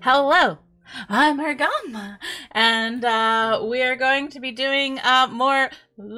Hello, I'm Argama, and we are going to be doing more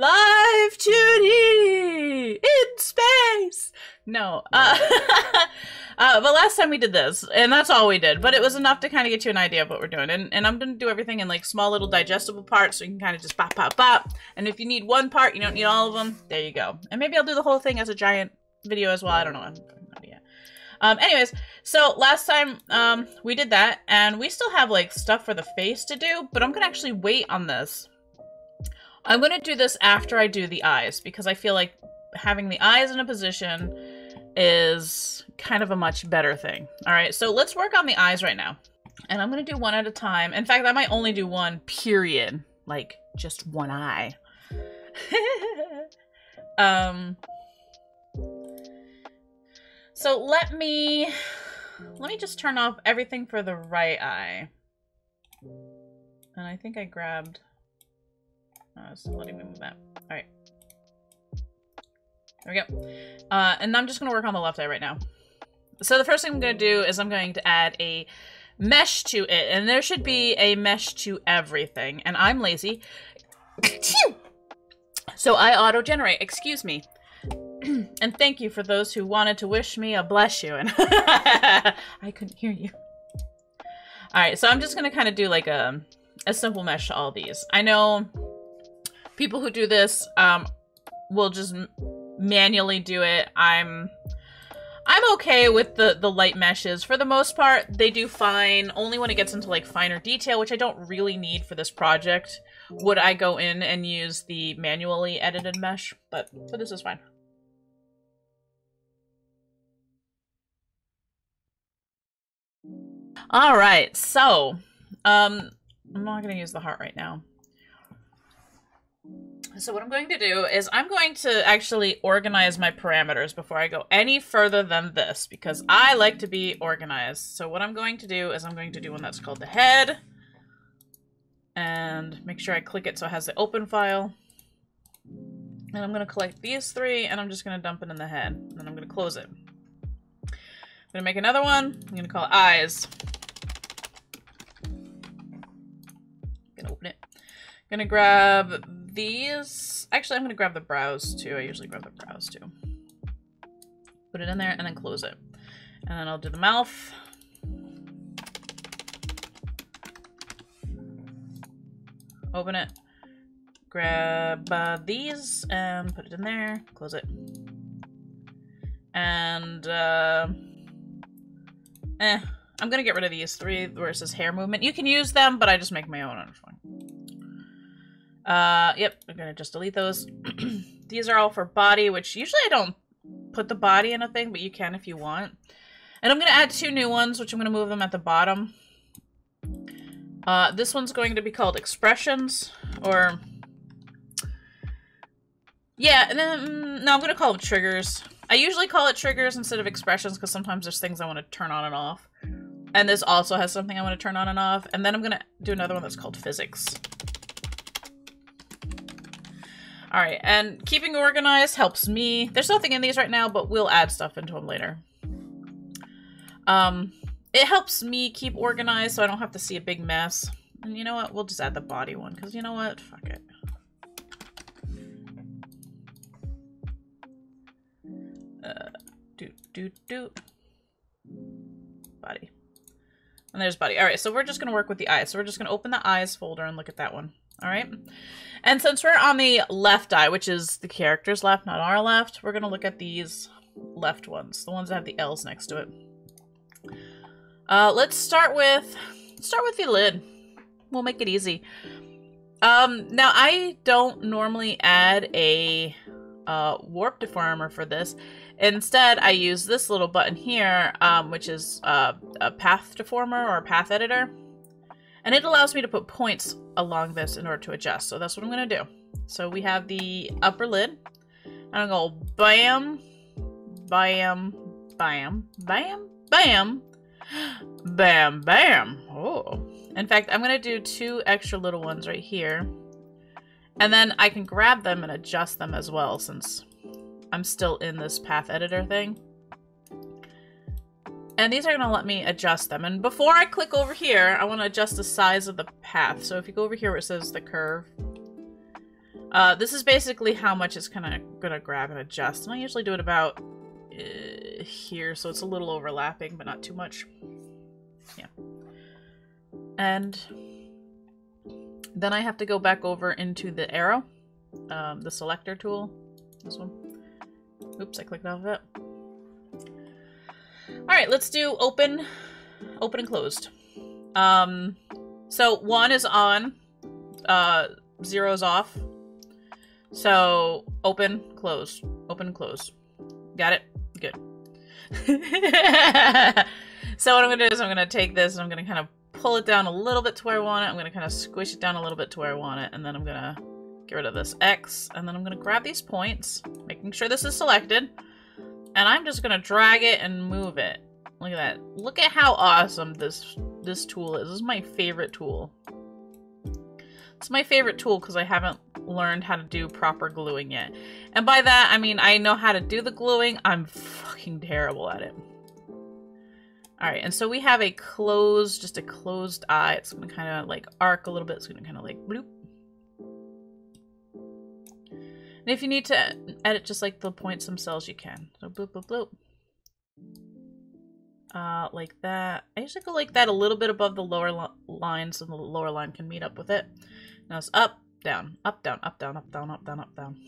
Live2d in space. No, but last time we did this, and that's all we did, but it was enough to kind of get you an idea of what we're doing, and I'm going to do everything in like small little digestible parts, so you can kind of just pop, pop, pop, and if you need one part, you don't need all of them, there you go. And maybe I'll do the whole thing as a giant video as well, I don't know. Anyways, so last time, we did that, and we still have, like, stuff for the face to do, but I'm gonna actually wait on this. I'm gonna do this after I do the eyes, because I feel like having the eyes in a position is kind of a much better thing. Alright, so let's work on the eyes right now. And I'm gonna do one at a time. In fact, I might only do one, period. Like, just one eye. So let me just turn off everything for the right eye. And I think I grabbed, so letting me move that. All right. There we go. And I'm just gonna work on the left eye right now. So the first thing I'm gonna do is I'm going to add a mesh to it, and there should be a mesh to everything. And I'm lazy. So I auto-generate, excuse me. And thank you for those who wanted to wish me a bless you, and I couldn't hear you. Alright, so I'm just gonna kind of do like a simple mesh to all these. I know people who do this will just manually do it. I'm okay with the light meshes. For the most part, they do fine. Only when it gets into like finer detail, which I don't really need for this project, would I go in and use the manually edited mesh, but this is fine. Alright, so, I'm not going to use the heart right now. So what I'm going to do is I'm going to actually organize my parameters before I go any further than this, because I like to be organized. So what I'm going to do is I'm going to do one that's called the head, and make sure I click it so it has the open file. And I'm going to collect these three, and I'm just going to dump it in the head, and then I'm going to close it. I'm going to make another one. I'm going to call it eyes. Gonna open it. Gonna grab these. Actually, I'm gonna grab the brows too. I usually grab the brows too. Put it in there and then close it. And then I'll do the mouth. Open it. Grab these and put it in there. Close it. And I'm gonna get rid of these three where it says hair movement. You can use them, but I just make my own. Yep, I'm gonna just delete those. These are all for body, which usually I don't put the body in a thing, but you can if you want. And I'm gonna add two new ones, which I'm gonna move them at the bottom. This one's going to be called expressions, or yeah, and then no, I'm gonna call them triggers. I usually call it triggers instead of expressions because sometimes there's things I want to turn on and off. And this also has something I want to turn on and off. And then I'm going to do another one that's called physics. Alright, and keeping organized helps me. There's nothing in these right now, but we'll add stuff into them later. It helps me keep organized so I don't have to see a big mess. And you know what? We'll just add the body one because you know what? Fuck it. Body. And there's body. Alright, so we're just going to work with the eyes. So we're just going to open the eyes folder and look at that one. Alright? And since we're on the left eye, which is the character's left, not our left, we're going to look at these left ones. The ones that have the L's next to it. Let's start with the lid. We'll make it easy. Now I don't normally add a warp deformer for this. Instead, I use this little button here, which is a path deformer or a path editor. And it allows me to put points along this in order to adjust. So that's what I'm going to do. So we have the upper lid. And I'm going to go bam, bam, bam, bam, bam, bam, bam. Oh. In fact, I'm going to do two extra little ones right here. And then I can grab them and adjust them as well since I'm still in this path editor thing. And these are going to let me adjust them. And before I click over here, I want to adjust the size of the path. So if you go over here where it says the curve, this is basically how much it's kind of going to grab and adjust. And I usually do it about here, so it's a little overlapping, but not too much. Yeah. And then I have to go back over into the arrow, the selector tool, this one. Oops, I clicked off of it. Alright, let's do open and closed. So 1 is on, 0 is off. So open, close, open, close. Got it? Good. So what I'm going to do is I'm going to take this and I'm going to kind of pull it down a little bit to where I want it. I'm going to kind of squish it down a little bit to where I want it. And then I'm going to get rid of this X. And then I'm going to grab these points, making sure this is selected. And I'm just going to drag it and move it. Look at that. Look at how awesome this tool is. This is my favorite tool. It's my favorite tool because I haven't learned how to do proper gluing yet. And by that, I mean I know how to do the gluing. I'm fucking terrible at it. Alright, and so we have a closed, just a closed eye. It's going to kind of like arc a little bit. It's going to kind of like bloop. And if you need to edit just like the points themselves, you can. So bloop, bloop, bloop. Like that. I usually go like that a little bit above the lower line so the lower line can meet up with it. Now it's up, down, up, down, up, down, up, down, up, down, up, down.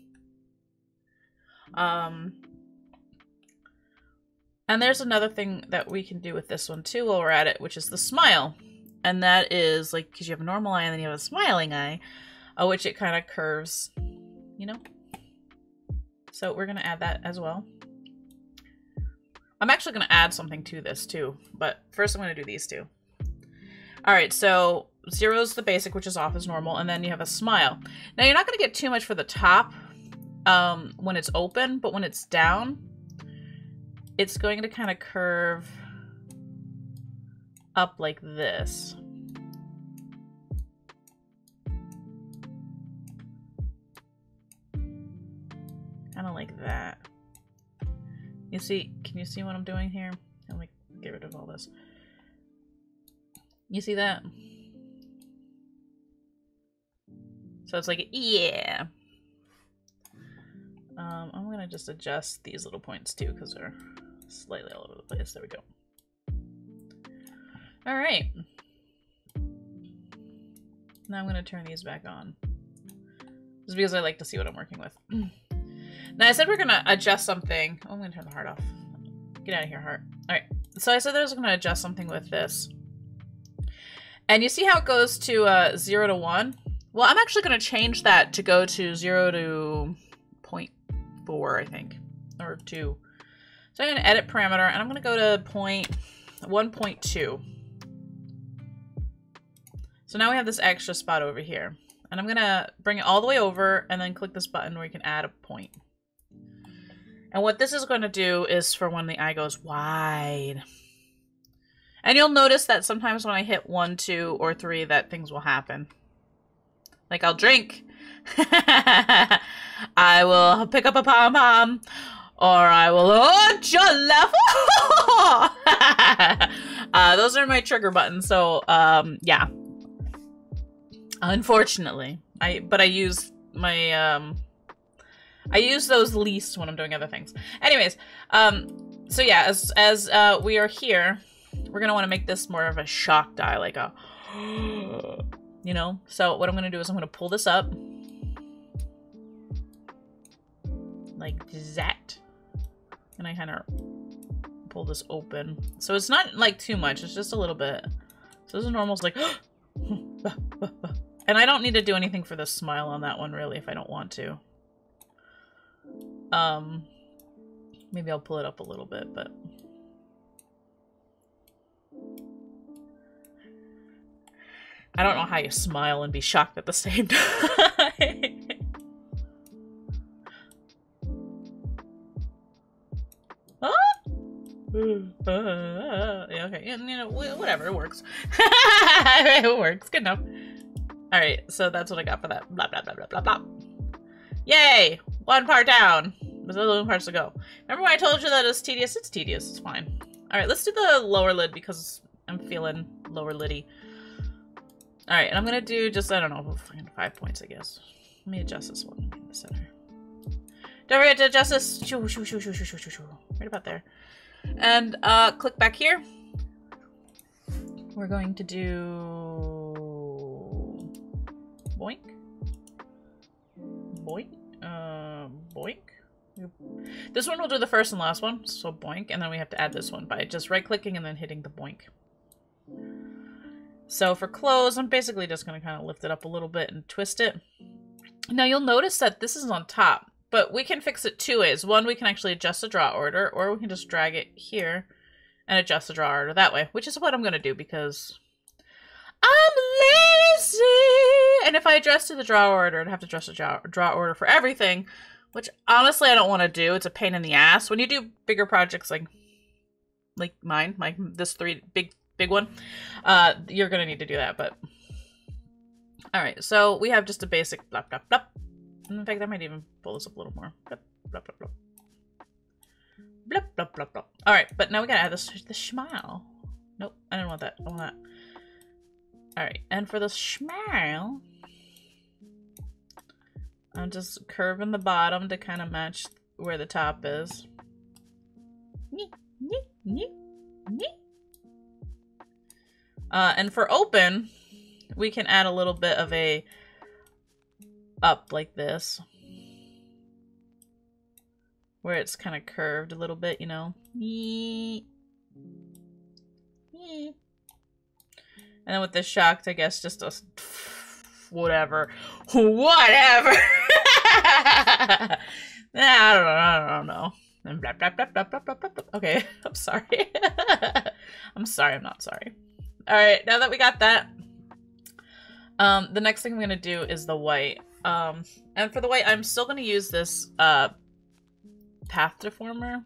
And there's another thing that we can do with this one too while we're at it, which is the smile. And that is like, because you have a normal eye and then you have a smiling eye, which it kind of curves, you know? So we're going to add that as well. I'm actually going to add something to this too, but first I'm going to do these two. Alright, so 0 is the basic, which is off as normal, and then you have a smile. Now you're not going to get too much for the top when it's open, but when it's down, it's going to kind of curve up like this. Kind of like that. You see, can you see what I'm doing here? Let me get rid of all this. You see that? So it's like, yeah. I'm gonna just adjust these little points too because they're slightly all over the place. There we go. All right. Now I'm gonna turn these back on. Just because I like to see what I'm working with. Now I said we're gonna adjust something. Oh, I'm gonna turn the heart off. Get out of here, heart. All right. So I said I was gonna adjust something with this. And you see how it goes to 0 to 1? Well, I'm actually going to change that to go to 0 to 0.4, I think. Or 2. So I'm going to edit parameter, and I'm going to go to 1.2. So now we have this extra spot over here. And I'm going to bring it all the way over, and then click this button where you can add a point. And what this is going to do is for when the eye goes wide. And you'll notice that sometimes when I hit 1, 2, or 3, that things will happen. Like I'll drink. I will pick up a pom-pom. Or I will launch a level. Those are my trigger buttons. So, yeah. Unfortunately. But I use my, I use those least when I'm doing other things. Anyways, so yeah, as we are here, we're going to want to make this more of a shock die, like a, you know? So what I'm going to do is I'm going to pull this up. Like that. And I kind of pull this open. So it's not like too much, it's just a little bit. So this is normal, it's like, and I don't need to do anything for the smile on that one really if I don't want to. Maybe I'll pull it up a little bit, but I don't know how you smile and be shocked at the same time. Yeah, okay, you know, whatever, it works. It works, good enough. Alright, so that's what I got for that. Blah, blah, blah, blah, blah, blah. Yay! One part down. There's 11 parts to go. Remember when I told you that it's tedious? It's tedious, it's fine. All right, let's do the lower lid because I'm feeling lower liddy. All right, and I'm gonna do just, I don't know, 5 points, I guess. Let me adjust this one in the center. Don't forget to adjust this. Right about there. And click back here. We're going to do boink. Boink. Boink. This one will do the first and last one, so boink, and then we have to add this one by just right-clicking and then hitting the boink. So for close, I'm basically just going to kind of lift it up a little bit and twist it. Now you'll notice that this is on top, but we can fix it 2 ways. One, we can actually adjust the draw order, or we can just drag it here and adjust the draw order that way, which is what I'm going to do because I'm lazy. And if I adjusted the draw order, I'd have to adjust the draw order for everything, which honestly I don't want to do. It's a pain in the ass. When you do bigger projects like mine, like this big one, you're going to need to do that, but alright, so we have just a basic blop, blop, blop. In fact, I might even pull this up a little more. Blop, blop, blop, blop. Blop, blop, blop, blop. Alright, but now we gotta add the smile. Nope, I didn't want that. I want that. Alright, and for the smile, I'm just curving the bottom to kind of match where the top is. And for open, we can add a little bit of a up like this, where it's kind of curved a little bit, you know. And then with the shocked, I guess just a whatever. I don't know. And blah, blah, blah, blah, blah, blah, blah. Okay, I'm sorry. I'm sorry, I'm not sorry. Alright, now that we got that, the next thing I'm going to do is the white. And for the white, I'm still going to use this path deformer.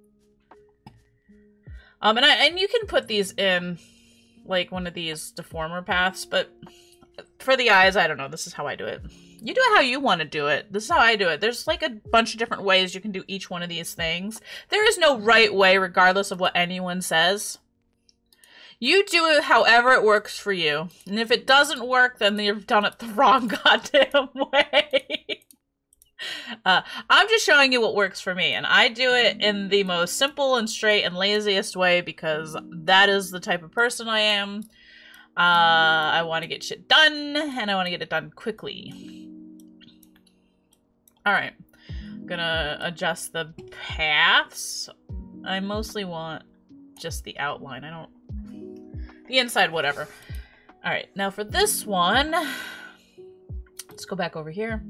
And you can put these in like one of these deformer paths, but for the eyes, I don't know. This is how I do it. You do it how you want to do it. This is how I do it. There's like a bunch of different ways you can do each one of these things. There is no right way, regardless of what anyone says. You do it however it works for you. And if it doesn't work, then you've done it the wrong goddamn way. I'm just showing you what works for me. And I do it in the most simple and straight and laziest way because that is the type of person I am. I want to get shit done, and I want to get it done quickly. Alright. I'm gonna adjust the paths. I mostly want just the outline. I don't... The inside, whatever. Alright, now for this one, let's go back over here.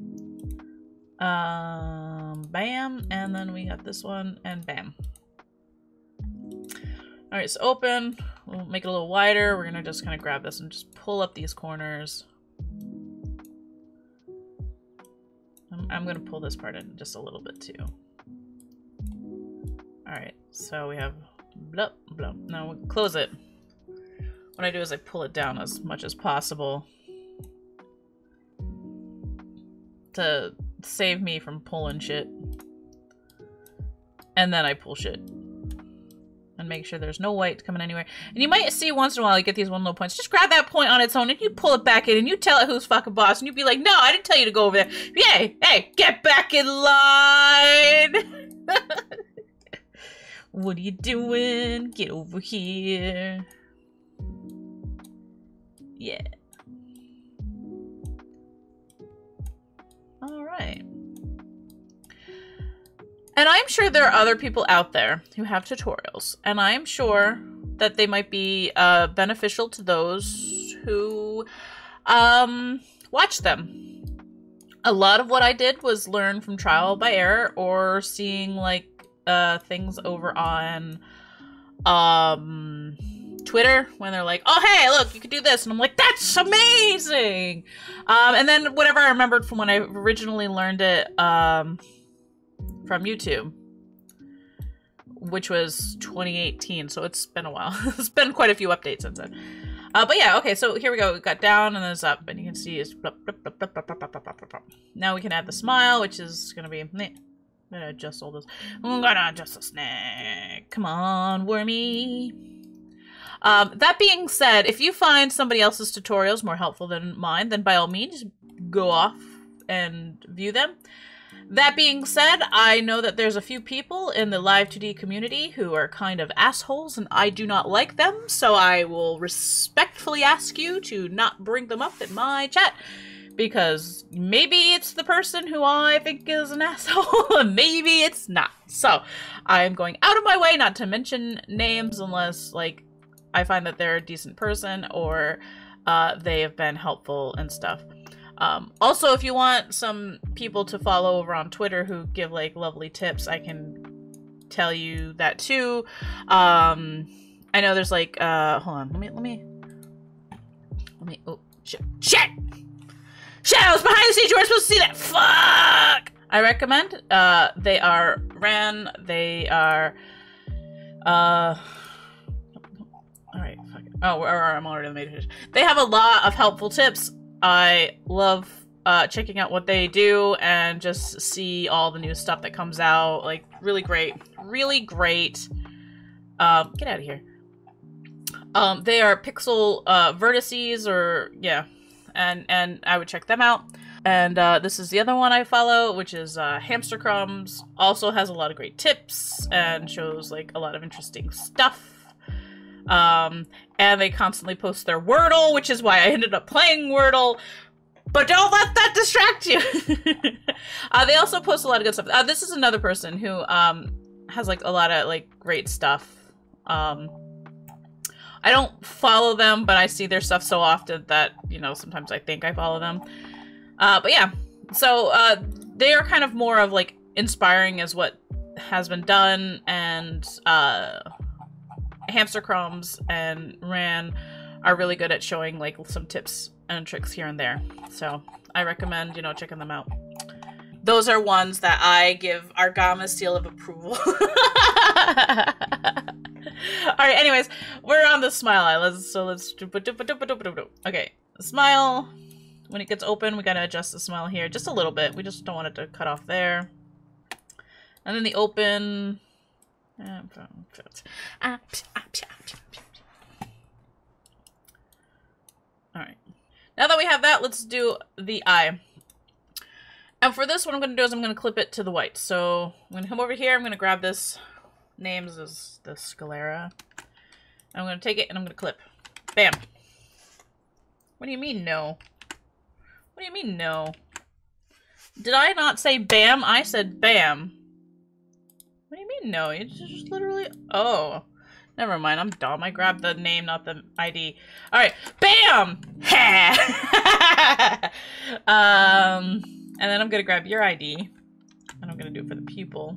Bam, and then we got this one, and bam. Alright, so open. We'll make it a little wider. We're gonna just kind of grab this and just pull up these corners. I'm gonna pull this part in just a little bit too. Alright, so we have blah, blah. Now we'll close it. What I do is I pull it down as much as possible to save me from pulling shit. And then I pull shit. And make sure there's no white coming anywhere. And you might see once in a while you get these one little points. Just grab that point on its own and you pull it back in and you tell it who's fucking boss. And you be like, no, I didn't tell you to go over there. Hey, hey, get back in line. What are you doing? Get over here. Yeah. Alright. And I'm sure there are other people out there who have tutorials, and I'm sure that they might be beneficial to those who watch them. A lot of what I did was learn from trial by error or seeing like things over on Twitter when they're like, oh hey, look, you could do this, and I'm like, that's amazing. And then whatever I remembered from when I originally learned it from YouTube, which was 2018, so it's been a while. It's been quite a few updates since then. But yeah, okay, so here we go. We got down and then it's up, and you can see it's blop, blop, blop, blop, blop, blop, blop, blop, blop. Now we can add the smile, which is gonna be gonna adjust all this. I'm gonna adjust the snake. Come on, wormy. That being said, if you find somebody else's tutorials more helpful than mine, then by all means, go off and view them. That being said, I know that there's a few people in the Live2d community who are kind of assholes, and I do not like them, so I will respectfully ask you to not bring them up in my chat, because maybe it's the person who I think is an asshole, and maybe it's not. So, I'm going out of my way not to mention names unless, like, I find that they're a decent person, or they have been helpful and stuff. Also, if you want some people to follow over on Twitter who give, like, lovely tips, I can tell you that too. I know there's, like, hold on, let me, oh, shit, I was behind the stage, you weren't supposed to see that, fuck! I recommend, they are ran, they are, alright, fuck it. Oh, I'm already in the matrix. They have a lot of helpful tips. I love checking out what they do and just see all the new stuff that comes out. Like, really great. Really great. Get out of here. They are pixel vertices, or yeah, and I would check them out. And this is the other one I follow, which is Hamster Crumbs. Also has a lot of great tips and shows, like, a lot of interesting stuff. And they constantly post their Wordle, which is why I ended up playing Wordle. But don't let that distract you! They also post a lot of good stuff. This is another person who, has, like, a lot of, like, great stuff. I don't follow them, but I see their stuff so often that, you know, sometimes I think I follow them. But yeah. So, they are kind of more of, like, inspiring as what has been done, and, Hamster Crumbs and Ran are really good at showing, like, some tips and tricks here and there. So I recommend, you know, checking them out. Those are ones that I give Argama seal of approval. Alright, anyways, we're on the smile eye. Let's do. Okay, the smile. When it gets open, we gotta adjust the smile here just a little bit. We just don't want it to cut off there. And then the open. Alright. Now that we have that, let's do the eye. And for this, what I'm going to do is I'm going to clip it to the white. So I'm going to come over here, I'm going to grab this. Names is the sclera. I'm going to take it and I'm going to clip. Bam. What do you mean no? What do you mean no? Did I not say bam? I said bam. What do you mean no? You just literally... Oh. Never mind, I'm dumb. I grabbed the name, not the ID. Alright. Bam! And then I'm gonna grab your ID. And I'm gonna do it for the pupil.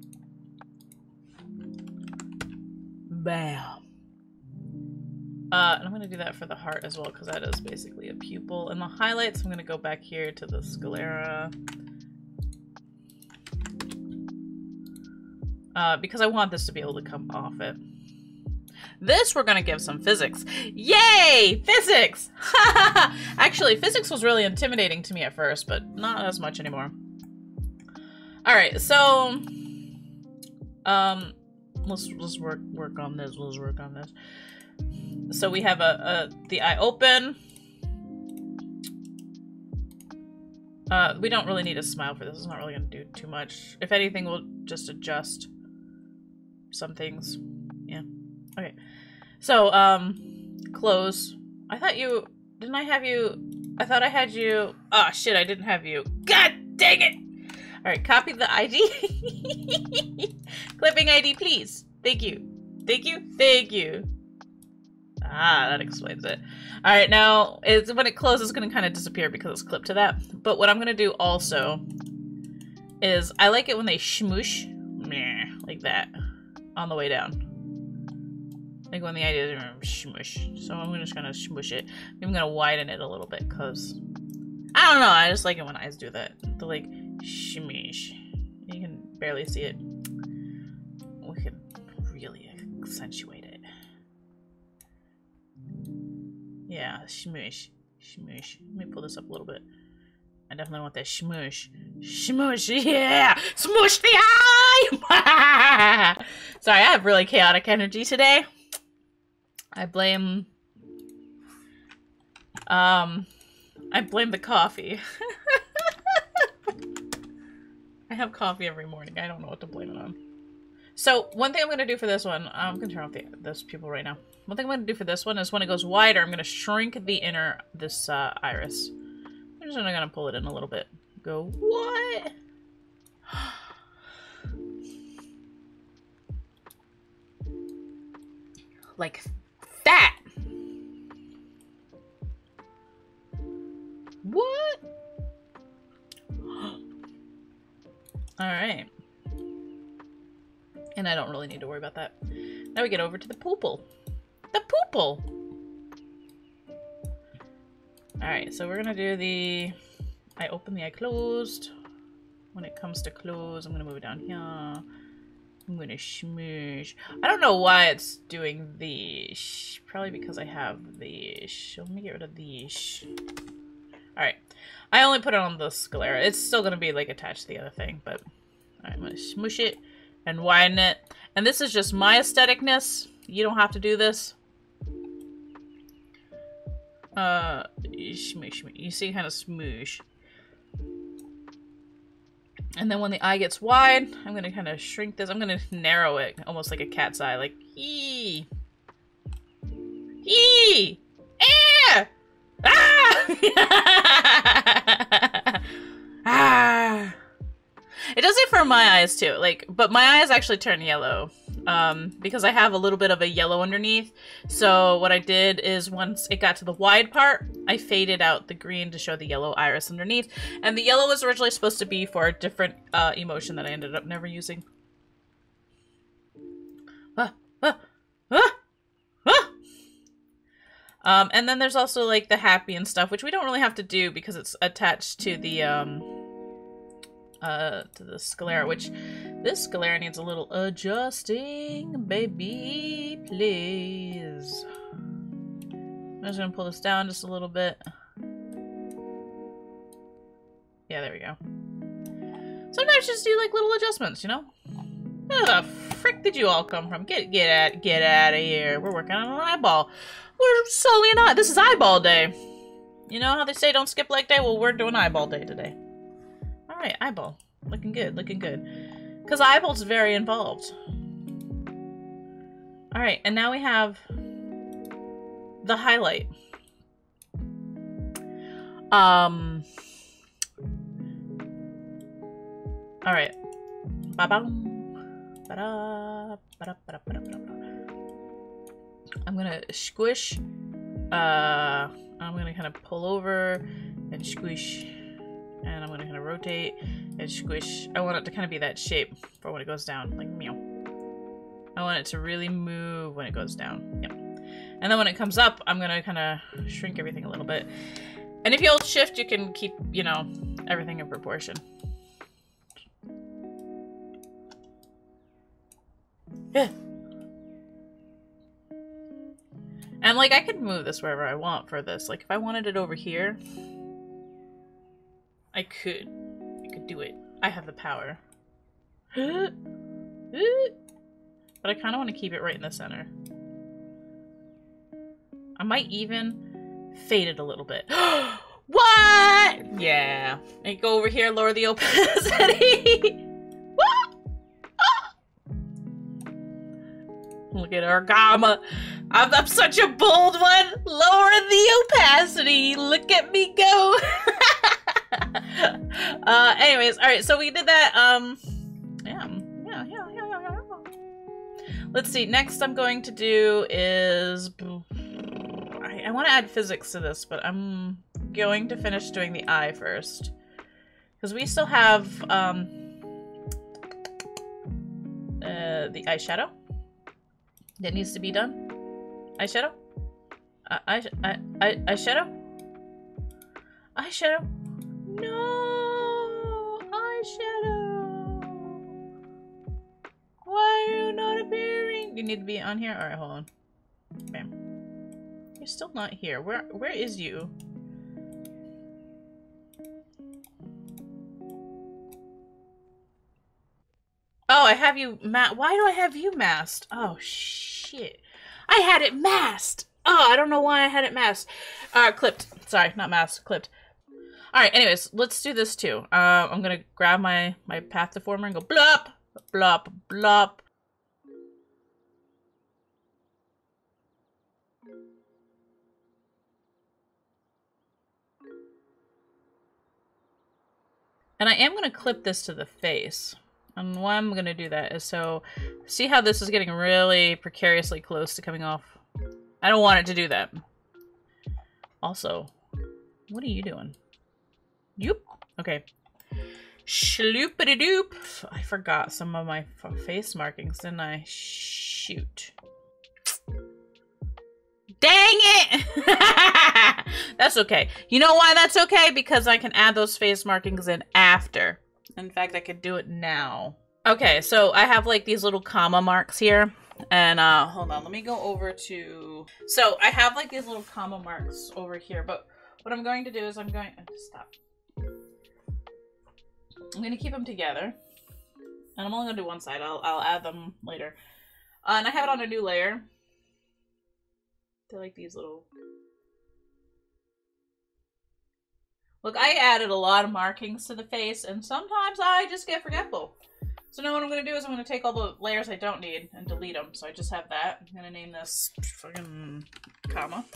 Bam. And I'm gonna do that for the heart as well, because that is basically a pupil. And the highlights, I'm gonna go back here to the sclera. Because I want this to be able to come off it. This we're gonna give some physics. Yay! Physics! Actually, physics was really intimidating to me at first, but not as much anymore. Alright, so... let's work on this. Let's work on this. So we have the eye open. We don't really need a smile for this. It's not really gonna do too much. If anything, we'll just adjust some things. Yeah. Okay. So, close. I thought you... Didn't I have you... I thought I had you... Oh, shit, I didn't have you. God dang it! Alright, copy the ID. Clipping ID, please. Thank you. Thank you. Thank you. Ah, that explains it. Alright, now, when it closes, it's going to kind of disappear because it's clipped to that. But what I'm going to do also is, I like it when they smoosh, like that, on the way down. Like when the idea is smoosh. So I'm just going to smoosh it. I'm going to widen it a little bit because, I don't know, I just like it when eyes do that. The like, smoosh. You can barely see it. We can really accentuate it. Yeah, smoosh, smoosh. Let me pull this up a little bit. I definitely want that smoosh. Smoosh, yeah! Smoosh the eye! Sorry, I have really chaotic energy today. I blame the coffee. I have coffee every morning. I don't know what to blame it on. So, one thing I'm going to do for this one, I'm going to turn off those people right now. One thing I'm going to do for this one is when it goes wider, I'm going to shrink the inner, this iris. I'm just going to pull it in a little bit. Go, what? Like that. What? Alright. And I don't really need to worry about that. Now we get over to the poople. The poople! Alright, so we're gonna do the eye open, the eye closed. When it comes to close, I'm gonna move it down here. I'm gonna smoosh. I don't know why it's doing these. Probably because I have these. Let me get rid of these. Alright. I only put it on the sclera. It's still gonna be like attached to the other thing, but alright, I'm gonna smoosh it and widen it. And this is just my aestheticness. You don't have to do this. Smoosh. You see, kind of smoosh. And then when the eye gets wide, I'm gonna kind of shrink this. I'm gonna narrow it, almost like a cat's eye, like ee, ee, ah, ah, ah. It does it for my eyes too, like, but my eyes actually turn yellow, because I have a little bit of a yellow underneath. So what I did is once it got to the wide part, I faded out the green to show the yellow iris underneath. And the yellow was originally supposed to be for a different emotion that I ended up never using. And then there's also like the happy and stuff, which we don't really have to do because it's attached to the sclera, which this sclera needs a little adjusting, baby, please. I'm just gonna pull this down just a little bit. Yeah, there we go. Sometimes just do like little adjustments, you know? Where the frick did you all come from? Get out of here. We're working on an eyeball. We're solely an eye. This is eyeball day. You know how they say don't skip leg day? Well, we're doing eyeball day today. Alright, eyeball. Looking good, looking good. Because eyeball's very involved. Alright, and now we have the highlight. Alright. I'm gonna squish. I'm gonna kind of pull over and squish. And I'm gonna kind of rotate and squish. I want it to kind of be that shape for when it goes down, like meow. I want it to really move when it goes down. Yep. And then when it comes up, I'm gonna kind of shrink everything a little bit. And if you hold shift, you can keep, you know, everything in proportion. Yeah. And like I could move this wherever I want for this. Like if I wanted it over here, I could do it. I have the power. But I kind of want to keep it right in the center. I might even fade it a little bit. What? Yeah. And go over here, lower the opacity. What? Look at Argama. I'm such a bold one. Lower the opacity. Look at me go. Anyways, all right. So we did that. Yeah. Let's see. Next, I'm going to do is I want to add physics to this, but I'm going to finish doing the eye first because we still have the eyeshadow that needs to be done. Eyeshadow? Eyeshadow? Eyeshadow? No! Eyeshadow! Why are you not appearing? You need to be on here? Alright, hold on. Bam. You're still not here. Where is you? Oh, I have you why do I have you masked? Oh, shit. I had it masked! Oh, I don't know why I had it masked. Clipped. Sorry, not masked, clipped. Alright, anyways, let's do this too. I'm gonna grab my path deformer and go blop, blop, blop. And I am going to clip this to the face. And why I'm going to do that is so... See how this is getting really precariously close to coming off? I don't want it to do that. Also, what are you doing? Yoop. Okay. Shloopity-doop. I forgot some of my face markings, didn't I? Shoot. Dang it! That's okay. You know why that's okay? Because I can add those face markings in after. In fact, I could do it now. Okay, so I have like these little comma marks here. And hold on, let me go over to... So I have like these little comma marks over here. But what I'm going to do is I'm going... Stop. I'm going to keep them together. And I'm only going to do one side. I'll add them later. And I have it on a new layer. They're like these little... Look, I added a lot of markings to the face, and sometimes I just get forgetful. So now what I'm going to do is I'm going to take all the layers I don't need and delete them. So I just have that. I'm going to name this fucking comma.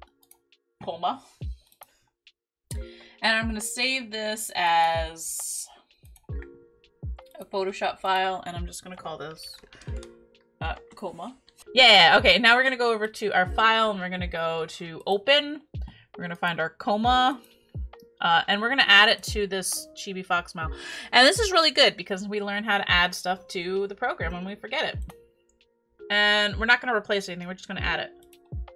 And I'm going to save this as a Photoshop file, and I'm just going to call this coma. Yeah, okay, now we're gonna go over to our file and we're gonna go to open. We're gonna find our coma. And we're gonna add it to this Chibi Fox smile. And this is really good because we learn how to add stuff to the program when we forget it. And we're not gonna replace anything, we're just gonna add it.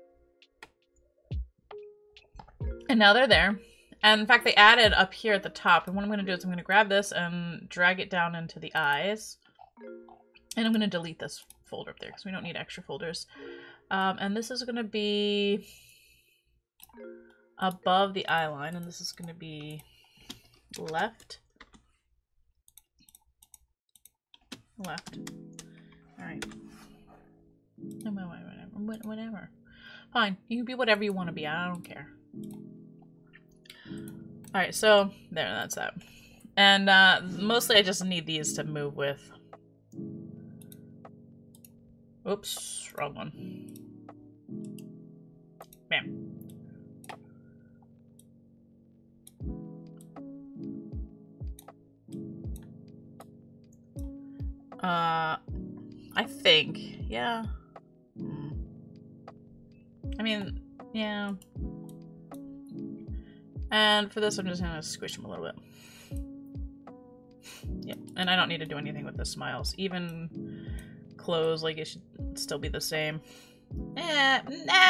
And now they're there. And in fact, they added up here at the top. And what I'm gonna do is I'm gonna grab this and drag it down into the eyes. And I'm gonna delete this folder up there because we don't need extra folders. And this is going to be above the eye line, and this is going to be left. Left. Alright. Whatever. Fine. You can be whatever you want to be. I don't care. Alright, so there, that's that. And mostly I just need these to move with. Oops, wrong one. Bam. I think, yeah. I mean, yeah. And for this, I'm just gonna squish them a little bit. Yep, and I don't need to do anything with the smiles. Even close, like, it should still be the same. I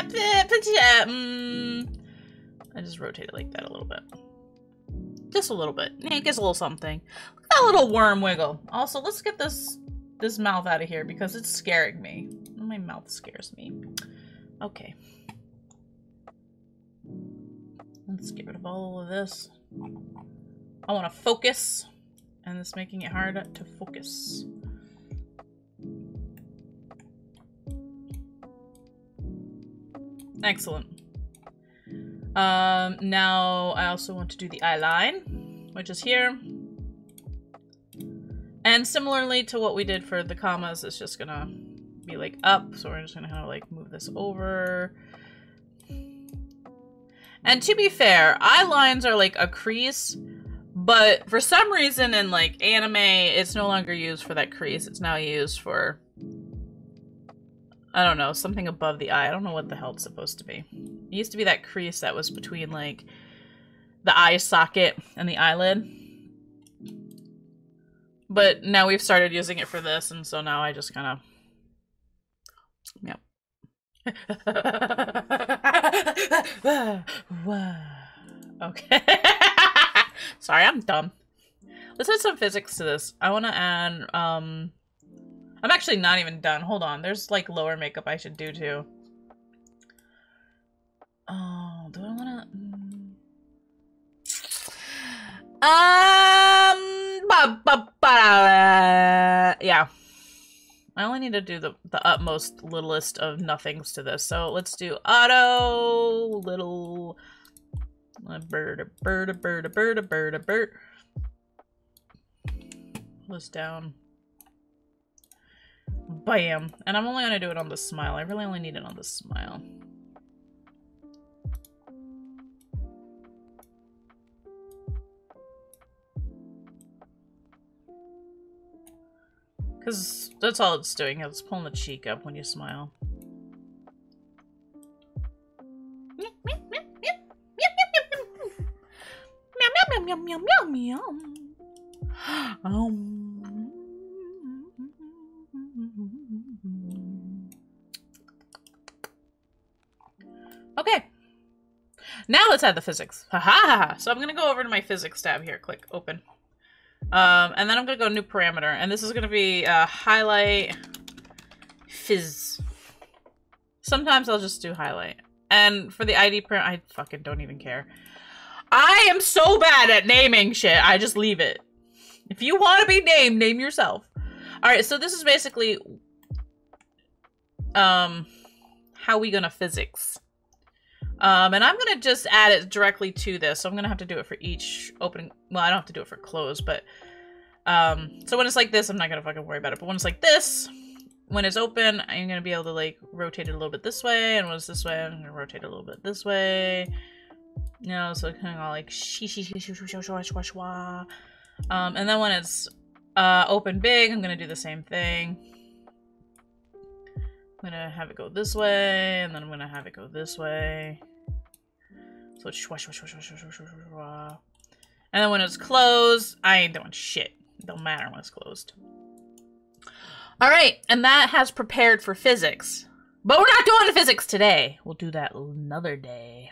just rotate it like that a little bit. Just a little bit. It gets a little something. Look at that little worm wiggle. Also, let's get this mouth out of here because it's scaring me. My mouth scares me. Okay. Let's get rid of all of this. I want to focus, and it's making it hard to focus. Excellent. Now I also want to do the eye line, which is here. And similarly to what we did for the commas, it's just gonna be like up, so we're just gonna kind of like move this over. And to be fair, eye lines are like a crease, but for some reason in like anime, it's no longer used for that crease. It's now used for, I don't know, something above the eye. I don't know what the hell it's supposed to be. It used to be that crease that was between like the eye socket and the eyelid. But now we've started using it for this, and so now I just kind of, yep. Okay. Sorry, I'm dumb. Let's add some physics to this. I want to add, I'm actually not even done. Hold on. There's like lower makeup I should do too. Oh, do I want to? Yeah. I only need to do the utmost littlest of nothings to this. So let's do auto little bird. This down. Bam. And I'm only gonna do it on the smile. I really only need it on the smile. Because that's all it's doing. It's pulling the cheek up when you smile. Okay. Now let's add the physics. Ha ha ha. So I'm gonna go over to my physics tab here. Click open. And then I'm gonna go new parameter, and this is gonna be highlight fizz. Sometimes I'll just do highlight. And for the ID parameter, I fucking don't even care. I am so bad at naming shit. I just leave it. If you want to be named, name yourself. All right, so this is basically how we gonna physics. And I'm gonna just add it directly to this. So I'm gonna have to do it for each opening. Well, I don't have to do it for close, but so when it's like this, I'm not gonna fucking worry about it. But when it's like this, when it's open, I'm gonna be able to like rotate it a little bit this way, and when it's this way, I'm gonna rotate it a little bit this way. You know, so kind of all like and then when it's open big, I'm gonna do the same thing. I'm gonna have it go this way, and then I'm gonna have it go this way. So it's and then when it's closed, I ain't doing shit. It don't matter when it's closed. Alright, and that has prepared for physics. But we're not doing the physics today. We'll do that another day.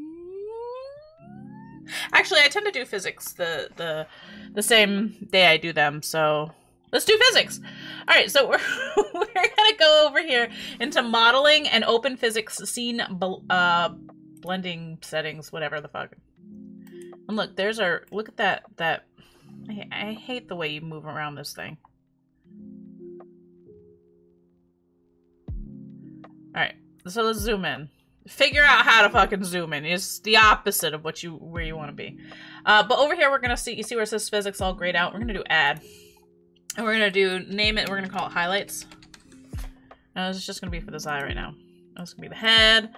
Actually, I tend to do physics the same day I do them, so let's do physics. All right, so we're gonna go over here into modeling and open physics scene blending settings, whatever the fuck. And look, there's our look at that. I hate the way you move around this thing. All right, so let's zoom in. Figure out how to fucking zoom in. It's the opposite of what where you want to be. But over here, we're gonna see. You see where it says physics all grayed out? We're gonna do add. And we're gonna do, name it, we're gonna call it highlights. And it's just gonna be for this eye right now. That's gonna be the head.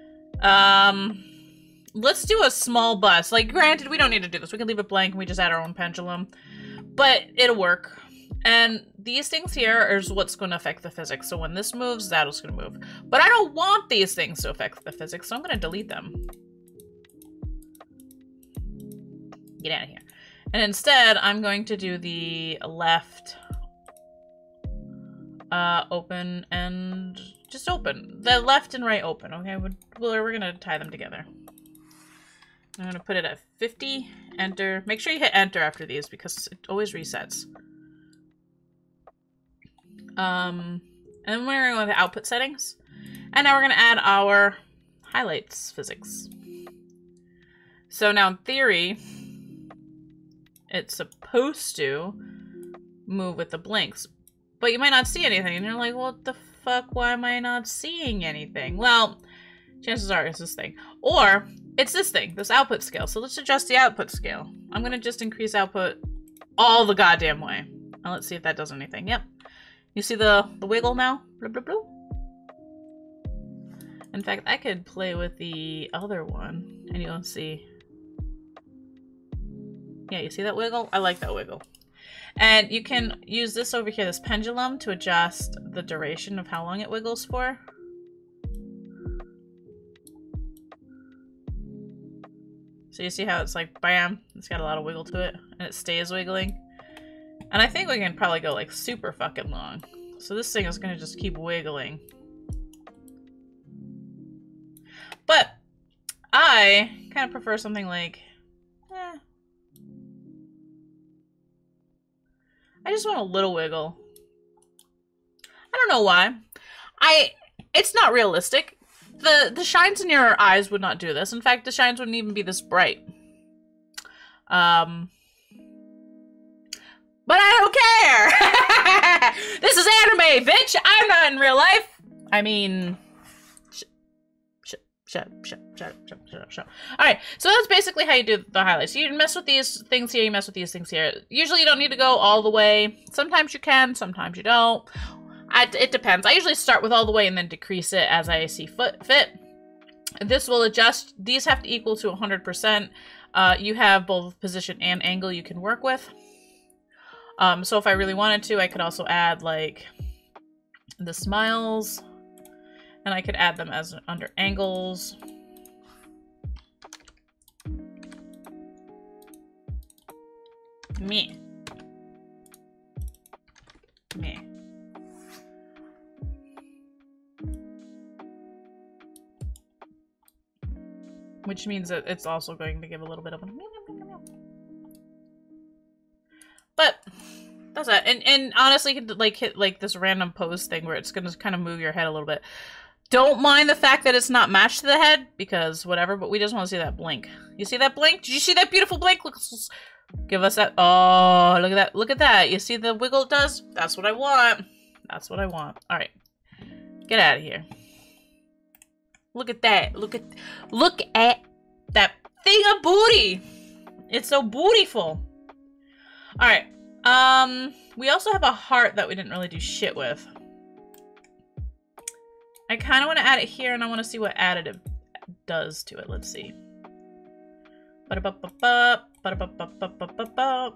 Let's do a small bust. Like, granted, we don't need to do this. We can leave it blank and we just add our own pendulum. But it'll work. And these things here is what's gonna affect the physics. So when this moves, that's gonna move. But I don't want these things to affect the physics, so I'm gonna delete them. Get out of here. And instead, I'm going to do the left open and just open. The left and right open, okay? We're gonna tie them together. I'm gonna put it at 50, enter. Make sure you hit enter after these because it always resets. And then we're gonna go to output settings. And now we're gonna add our highlights physics. So now in theory, it's supposed to move with the blinks, but you might not see anything, and you're like, what the fuck, why am I not seeing anything? Well, chances are it's this thing. Or, it's this thing, this output scale. So let's adjust the output scale. I'm gonna just increase output all the goddamn way. Now let's see if that does anything. Yep. You see the wiggle now? Blah, blah, blah. In fact, I could play with the other one, and you'll see. Yeah, you see that wiggle? I like that wiggle. And you can use this over here, this pendulum, to adjust the duration of how long it wiggles for. So you see how it's like, bam, it's got a lot of wiggle to it, and it stays wiggling. And I think we can probably go like super fucking long. So this thing is gonna just keep wiggling. But I kind of prefer something like, I just want a little wiggle. I don't know why. It's not realistic. The shines in your eyes would not do this. In fact, the shines wouldn't even be this bright. But I don't care! This is anime, bitch! I'm not in real life! I mean... Shut up. Alright, so that's basically how you do the highlights. You mess with these things here, you mess with these things here. Usually you don't need to go all the way. Sometimes you can, sometimes you don't. It depends. I usually start with all the way and then decrease it as I see fit. This will adjust. These have to equal to 100%. You have both position and angle you can work with. So if I really wanted to, I could also add, like, the smiles. And I could add them as under angles. Me. Which means that it's also going to give a little bit of a... But that's that. And honestly, you could like hit like this random pose thing where it's gonna kind of move your head a little bit. Don't mind the fact that it's not matched to the head, because whatever, but we just want to see that blink. You see that blink? Did you see that beautiful blink? Look, give us that. Oh, look at that. Look at that. You see the wiggle it does? That's what I want. That's what I want. All right. Get out of here. Look at that. Look at that thing of booty. It's so bootyful. All right. We also have a heart that we didn't really do shit with. I kind of want to add it here, and I want to see what additive does to it. Let's see. Ba-da-ba-ba-ba, ba-da-ba-ba-ba-ba-ba.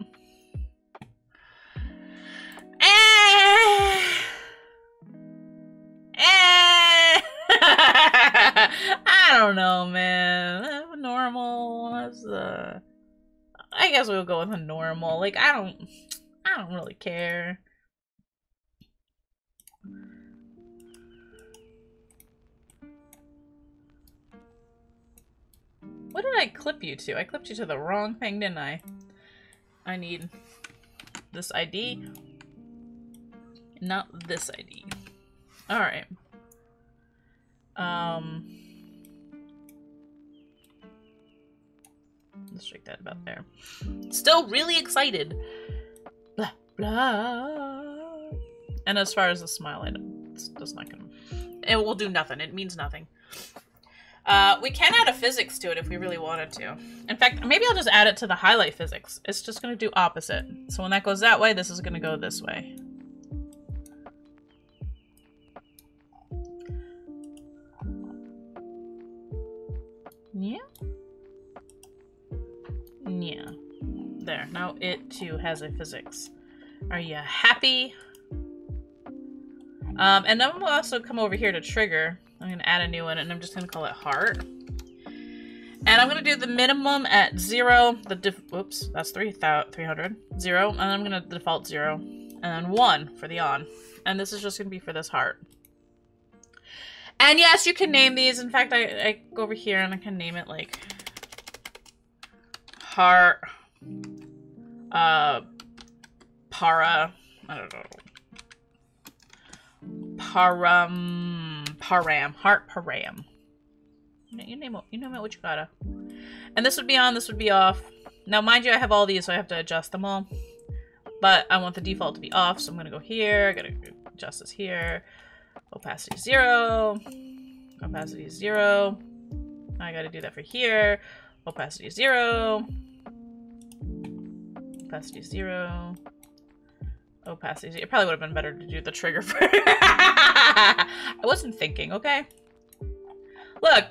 I don't know, man. Normal. I guess we'll go with a normal. Like, I don't really care. What did I clip you to? I clipped you to the wrong thing, didn't I? I need this ID. Not this ID. Alright. Let's check that about there. Still really excited. Blah, blah. And as far as the smile, it's just not gonna... It will do nothing. It means nothing. We can add a physics to it if we really wanted to. In fact, maybe I'll just add it to the highlight physics. It's just going to do opposite. So when that goes that way, this is going to go this way. Yeah. Yeah. There. Now it too has a physics. Are you happy? And then we'll also come over here to trigger. I'm going to add a new one, and I'm just going to call it heart. And I'm going to do the minimum at 0. Whoops, that's 300. 0, and I'm going to default 0. And then 1 for the on. And this is just going to be for this heart. And yes, you can name these. In fact, I go over here and I can name it like heart, para, I don't know. Param, heart param. You name it what you gotta. And this would be on, this would be off. Now, mind you, I have all these, so I have to adjust them all. But I want the default to be off, so I'm gonna go here. I gotta adjust this here. Opacity 0. Opacity 0. I gotta do that for here. Opacity 0. Opacity 0. Opacity 0. It probably would have been better to do the trigger for I wasn't thinking, okay? Look,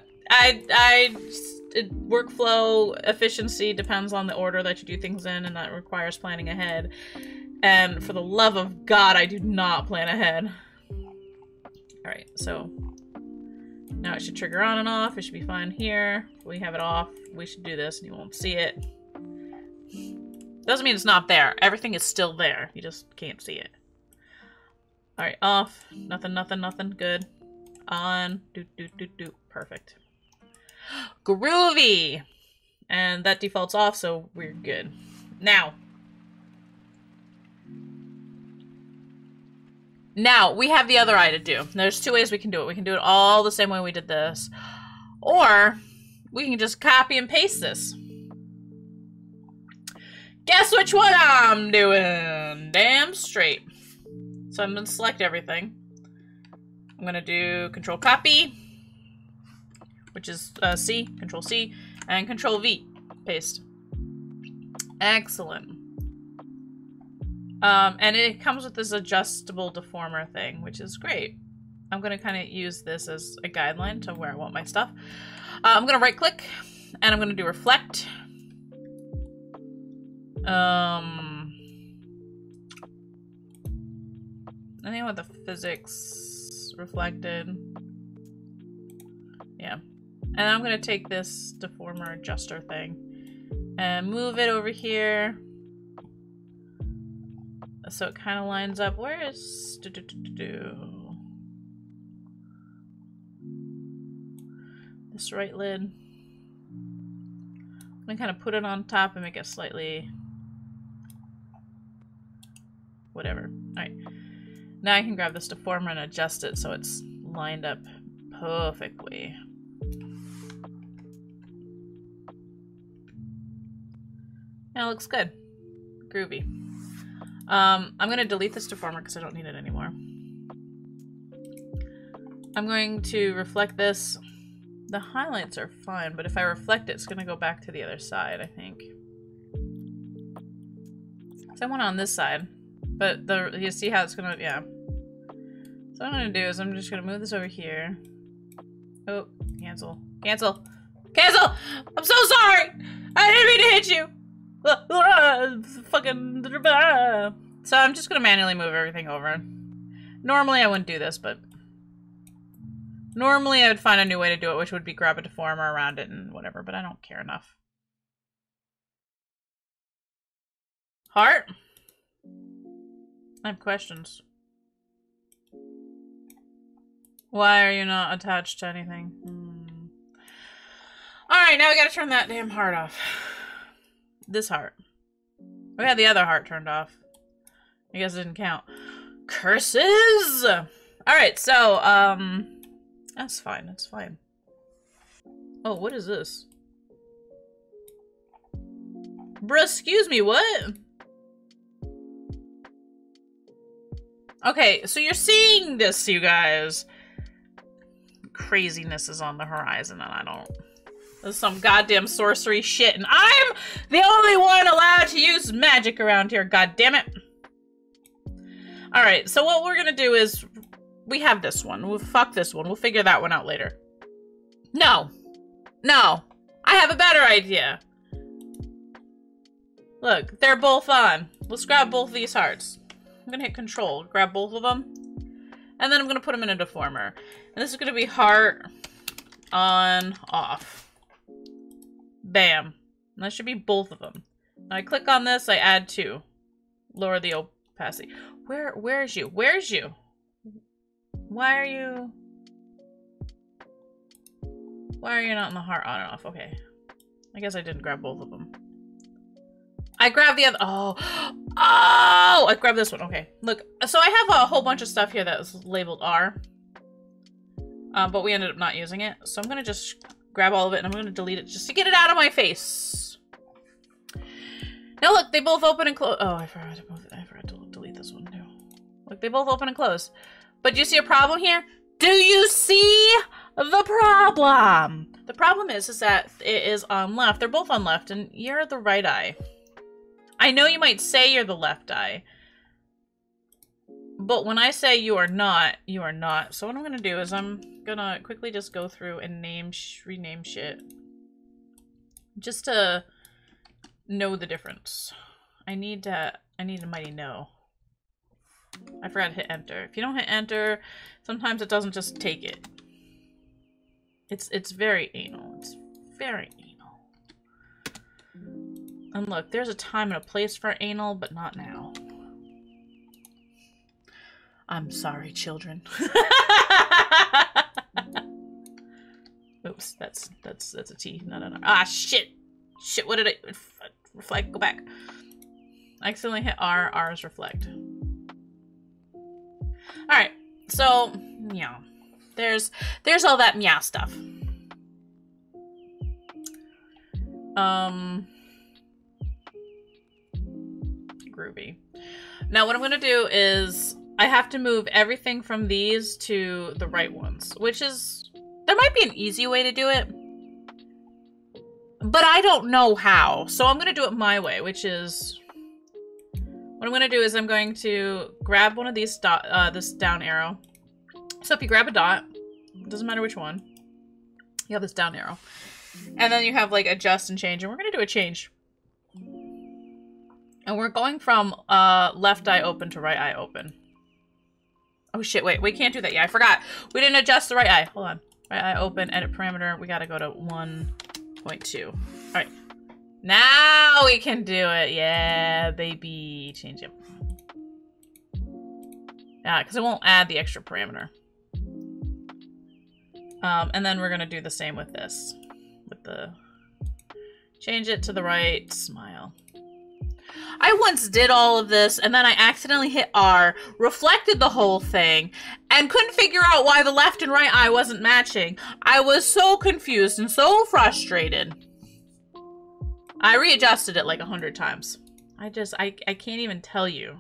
workflow efficiency depends on the order that you do things in, and that requires planning ahead. And for the love of God, I do not plan ahead. Alright, so now it should trigger on and off. It should be fine here. If we have it off, we should do this and you won't see it. Doesn't mean it's not there. Everything is still there. You just can't see it. Alright, off. Nothing, nothing, nothing. Good. On. Do. Perfect. Groovy! And that defaults off, so we're good. Now, we have the other eye to do. There's two ways we can do it. We can do it all the same way we did this. Or, we can just copy and paste this. Guess which one I'm doing? Damn straight. So I'm gonna select everything. I'm gonna do Control Copy, which is C, Control C, and Control V, paste. Excellent. And it comes with this adjustable deformer thing, which is great. I'm gonna kind of use this as a guideline to where I want my stuff. I'm gonna right click, and I'm gonna do Reflect. I think with the physics reflected. Yeah. And I'm gonna take this deformer adjuster thing and move it over here. So it kind of lines up. Where is this right lid? I'm gonna kind of put it on top and make it slightly whatever. Alright. Now I can grab this deformer and adjust it so it's lined up perfectly. Yeah, it looks good. Groovy. I'm gonna delete this deformer because I don't need it anymore. I'm going to reflect this. The highlights are fine, but if I reflect it, it's gonna go back to the other side, I think. So I want it on this side, but you see how it's gonna, yeah. So what I'm gonna do is I'm just gonna move this over here. Oh, cancel. Cancel! Cancel! I'm so sorry! I didn't mean to hit you! Fucking... So I'm just gonna manually move everything over. Normally I wouldn't do this, but... Normally I would find a new way to do it, which would be grab a deformer around it and whatever, but I don't care enough. Heart? I have questions. Why are you not attached to anything? Alright, now we gotta turn that damn heart off. This heart. We had the other heart turned off. I guess it didn't count. Curses! Alright, so, that's fine, that's fine. Oh, what is this? Bruh, excuse me, what? Okay, so you're seeing this, you guys. Craziness is on the horizon, and I don't... There's some goddamn sorcery shit, and I'm the only one allowed to use magic around here, goddammit. Alright, so what we're gonna do is... We have this one. We'll fuck this one. We'll figure that one out later. No. No. I have a better idea. Look, they're both on. Let's grab both these hearts. I'm gonna hit Control, grab both of them, and then I'm gonna put them in a deformer. And this is gonna be heart on, off. Bam. And that should be both of them. Now I click on this, I add 2. Lower the opacity. Where's you? Where's you? Why are you not in the heart on and off? Okay. I guess I didn't grab both of them. I grabbed the other. Oh, I grabbed this one. Okay, look. So I have a whole bunch of stuff here that was labeled R, but we ended up not using it. So I'm gonna just grab all of it and I'm gonna delete it just to get it out of my face. Now look, they both open and close. Oh, I forgot to move it. I forgot to delete this one too. Look, they both open and close. But do you see a problem here? Do you see the problem? The problem is that it is on left. They're both on left, and you're the right eye. I know you might say you're the left eye, but when I say you are not, you are not. So what I'm gonna do is I'm gonna quickly just go through and rename shit, just to know the difference. I need a mighty no. I forgot to hit enter. If you don't hit enter, sometimes it doesn't just take it. It's very anal. It's very anal. And look, there's a time and a place for anal, but not now. I'm sorry, children. Oops, that's a T. No. Ah, shit! Shit, what did I... Reflect, go back. I accidentally hit R. R is reflect. Alright, so, yeah. There's all that meow stuff. groovy. Now what I'm gonna do is I have to move everything from these to the right ones, which is, there might be an easy way to do it, but I don't know how. So I'm gonna do it my way, which is, what I'm gonna do is I'm going to grab one of these this down arrow. So if you grab a dot, it doesn't matter which one, you have this down arrow. And then you have like adjust and change, and we're gonna do a change. And we're going from left eye open to right eye open. Oh shit, wait, we can't do that. Yeah, I forgot. We didn't adjust the right eye. Hold on. Right eye open, edit parameter. We gotta go to 1.2. All right. Now we can do it. Yeah, baby. Change it. Yeah, because it won't add the extra parameter. And then we're gonna do the same with this. With the... Change it to the right. Smile. I once did all of this, and then I accidentally hit R, reflected the whole thing, and couldn't figure out why the left and right eye wasn't matching. I was so confused and so frustrated. I readjusted it like 100 times. I can't even tell you.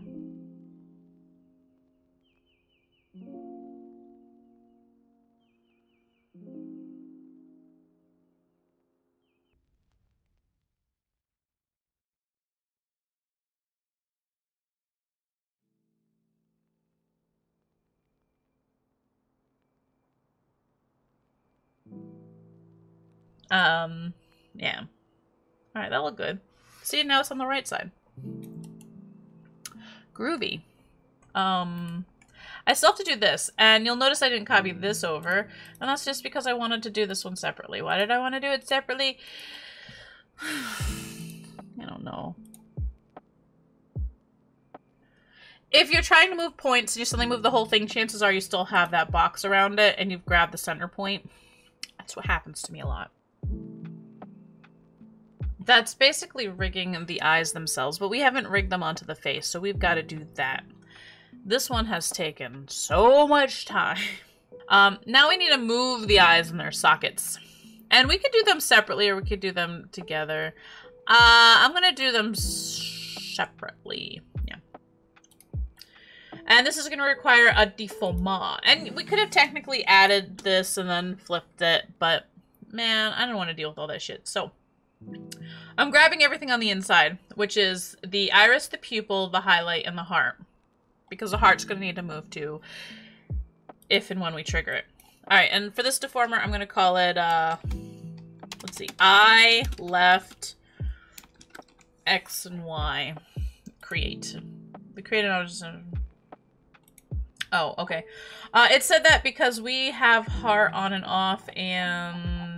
Yeah. Alright, that looked good. See, now it's on the right side. Groovy. I still have to do this, and you'll notice I didn't copy this over, and that's just because I wanted to do this one separately. Why did I want to do it separately? I don't know. If you're trying to move points and you suddenly move the whole thing, chances are you still have that box around it, and you've grabbed the center point. That's what happens to me a lot. That's basically rigging the eyes themselves, but we haven't rigged them onto the face, so we've got to do that. This one has taken so much time. Now we need to move the eyes in their sockets. And we could do them separately, or we could do them together. I'm going to do them separately. Yeah. And this is going to require a deformer. And we could have technically added this and then flipped it, but man, I don't want to deal with all that shit. So I'm grabbing everything on the inside, which is the iris, the pupil, the highlight, and the heart. Because the heart's going to need to move too, if and when we trigger it. Alright, and for this deformer, I'm going to call it, let's see, eye, left, X, and Y. Create. The create an oh, okay. It said that because we have heart on and off, and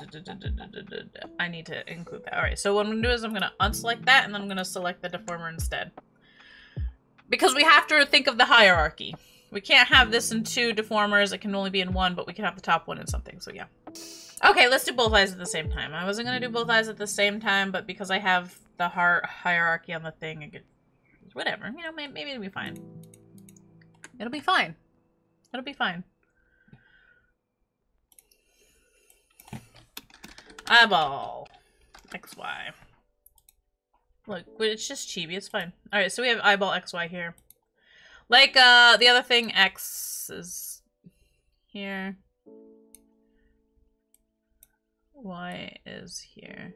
I need to include that. Alright, so what I'm going to do is I'm going to unselect that, and then I'm going to select the deformer instead. Because we have to think of the hierarchy. We can't have this in 2 deformers. It can only be in 1, but we can have the top one in something, so yeah. Okay, let's do both eyes at the same time. I wasn't going to do both eyes at the same time, but because I have the heart hierarchy on the thing, I could... Whatever. You know, maybe it'll be fine. It'll be fine. It'll be fine. Eyeball. XY. Look, but it's just chibi, it's fine. Alright, so we have eyeball XY here. Like, the other thing, X is here. Y is here.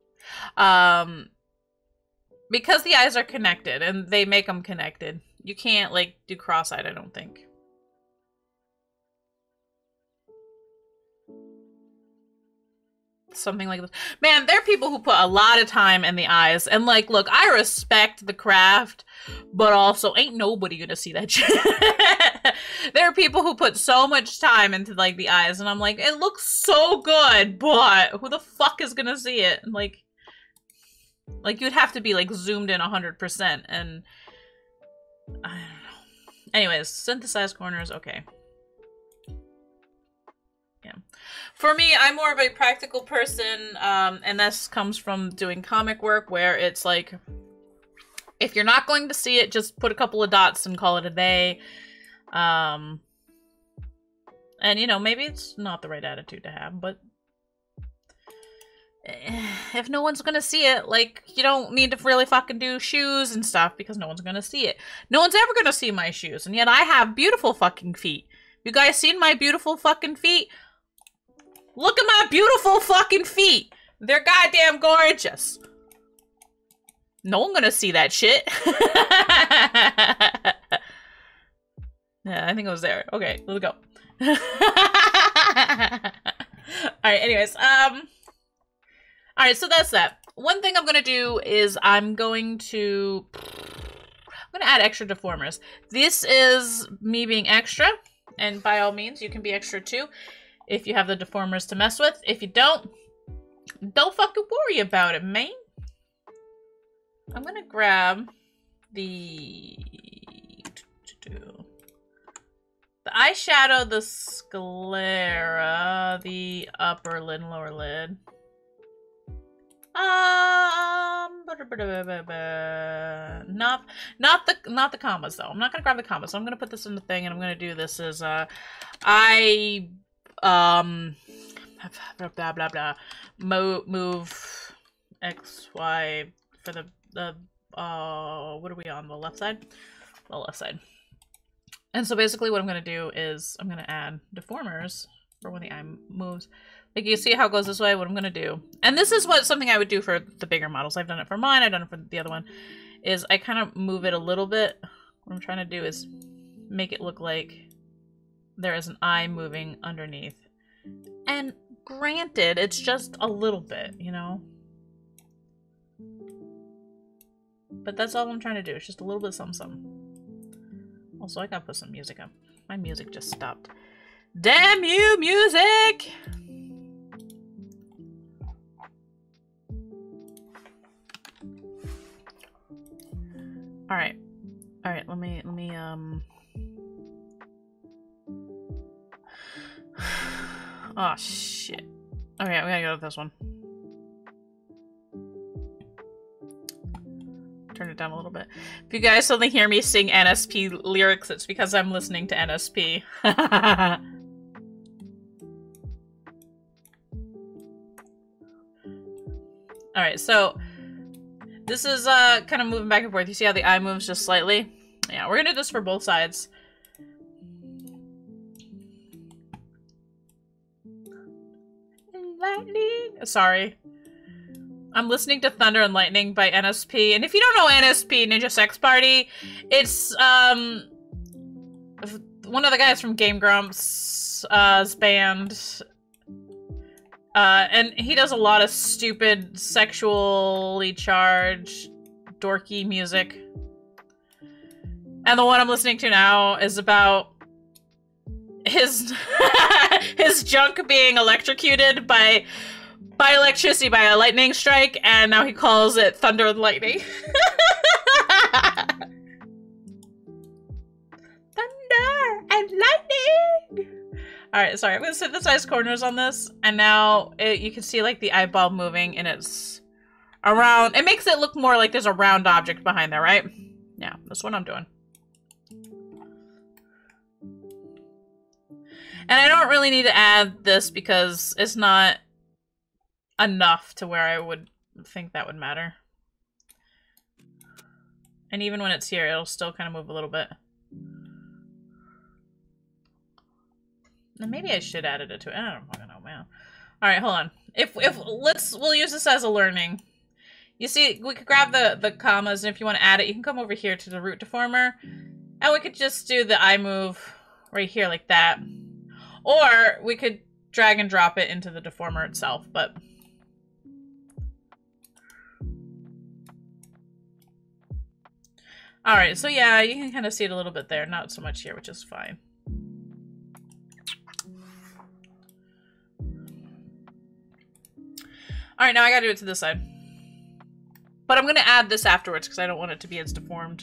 Because the eyes are connected, and they make them connected. You can't, like, do cross-eyed, I don't think. Something like this. Man, there are people who put a lot of time in the eyes. And, like, look, I respect the craft, but also ain't nobody gonna see that shit. There are people who put so much time into, like, the eyes, and I'm like, it looks so good, but who the fuck is gonna see it? And, like, you'd have to be, like, zoomed in 100%, and I don't know. Anyways, synthesize corners, okay. Yeah. For me, I'm more of a practical person, and this comes from doing comic work, where it's like, if you're not going to see it, just put a couple of dots and call it a day. And, you know, maybe it's not the right attitude to have, but it if no one's gonna see it, like, you don't need to really fucking do shoes and stuff because no one's gonna see it. No one's ever gonna see my shoes, and yet I have beautiful fucking feet. You guys seen my beautiful fucking feet? Look at my beautiful fucking feet. They're goddamn gorgeous. No one gonna see that shit. Yeah, I think it was there. Okay, let's go. Alright, anyways, alright, so that's that. One thing I'm gonna do is I'm gonna add extra deformers. This is me being extra, and by all means, you can be extra too if you have the deformers to mess with. If you don't fucking worry about it, man. I'm gonna grab the eyeshadow, the sclera, the upper lid and lower lid. Not the commas though. I'm not gonna grab the commas. So I'm gonna put this in the thing, and I'm gonna do this as blah blah blah. Move X Y for the what are we on, the left side? The left side. And so basically what I'm going to do is I'm going to add deformers for when the eye moves. Like, you see how it goes this way? What I'm going to do, and this is something I would do for the bigger models. I've done it for mine. I've done it for the other one, is I kind of move it a little bit. What I'm trying to do is make it look like there is an eye moving underneath. And granted, it's just a little bit, you know? But that's all I'm trying to do. It's just a little bit something, something. Also, I gotta put some music up. My music just stopped. Damn you, music! Alright. Alright, let me, oh, shit. Okay, we gotta go with this one. Turn it down a little bit. If you guys suddenly hear me sing NSP lyrics, it's because I'm listening to NSP. Alright, so this is kind of moving back and forth. You see how the eye moves just slightly? Yeah, we're gonna do this for both sides. Lightning. Sorry. I'm listening to Thunder and Lightning by NSP, and if you don't know NSP, Ninja Sex Party, it's one of the guys from Game Grumps' band, and he does a lot of stupid, sexually charged, dorky music. And the one I'm listening to now is about his his junk being electrocuted by electricity, by a lightning strike, and now he calls it Thunder and Lightning. Thunder and lightning! Alright, sorry, I'm gonna synthesize corners on this, and now you can see like the eyeball moving, and it's around. It makes it look more like there's a round object behind there, right? Yeah, that's what I'm doing. And I don't really need to add this because it's not enough to where I would think that would matter. And even when it's here, it'll still kind of move a little bit. And maybe I should add it to it. I don't fucking know, man. Alright, hold on. We'll use this as a learning. You see, we could grab the commas, and if you want to add it, you can come over here to the root deformer. And we could just do the eye move right here like that. Or we could drag and drop it into the deformer itself, but alright, so yeah, you can kind of see it a little bit there, not so much here, which is fine. Alright, now I gotta do it to this side. But I'm gonna add this afterwards because I don't want it to be as deformed.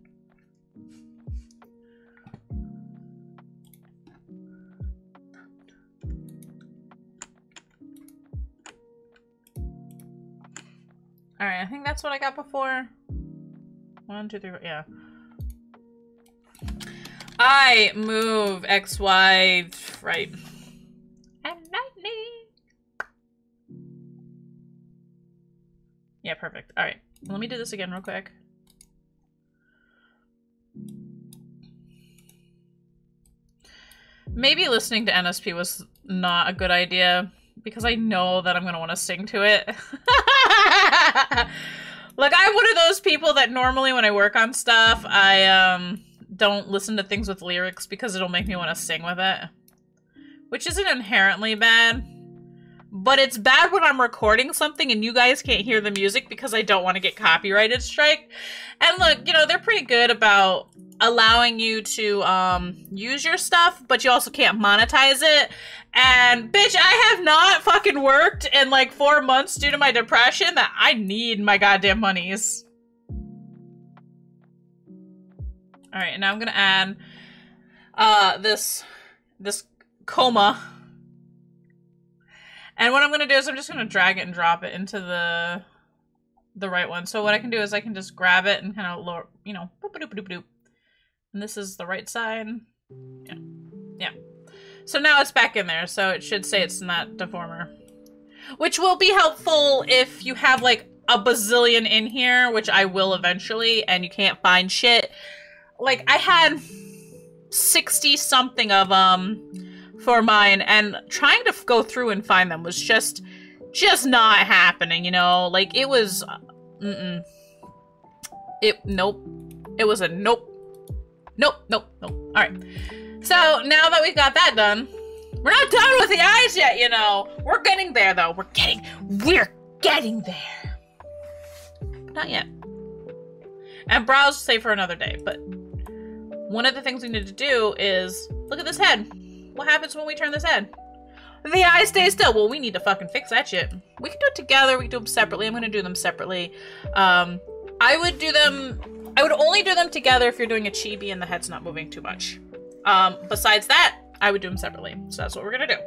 Alright, I think that's what I got before. 1, 2, 3, yeah. I move X, Y, right. And lightning. Yeah, perfect. All right. Let me do this again real quick. Maybe listening to NSP was not a good idea because I know that I'm going to want to sing to it. Like, I'm one of those people that normally when I work on stuff, I don't listen to things with lyrics because it'll make me want to sing with it. Which isn't inherently bad. But it's bad when I'm recording something and you guys can't hear the music because I don't want to get copyrighted strike. And look, you know, they're pretty good about allowing you to use your stuff, but you also can't monetize it. And bitch, I have not fucking worked in like 4 months due to my depression that I need my goddamn monies. Alright, and now I'm gonna add this coma. And what I'm gonna do is I'm just gonna drag it and drop it into the right one. So what I can do is I can just grab it and kind of lower, you know, boop, boop, boop, boop. And this is the right side. Yeah. Yeah. So now it's back in there, so it should say it's not deformer. Which will be helpful if you have like a bazillion in here, which I will eventually, and you can't find shit. Like, I had 60 something of for mine, and trying to go through and find them was just not happening, you know? Like, it was, nope. It was a nope. Nope, nope, nope. Alright. So, now that we've got that done, we're not done with the eyes yet, you know? We're getting there, though. We're getting there. Not yet. And brows, save for another day, but one of the things we need to do is, look at this head. What happens when we turn this head? The eye stays still. Well, we need to fucking fix that shit. We can do it together. We can do them separately. I'm going to do them separately. I would only do them together if you're doing a chibi and the head's not moving too much. Besides that, I would do them separately. So that's what we're going to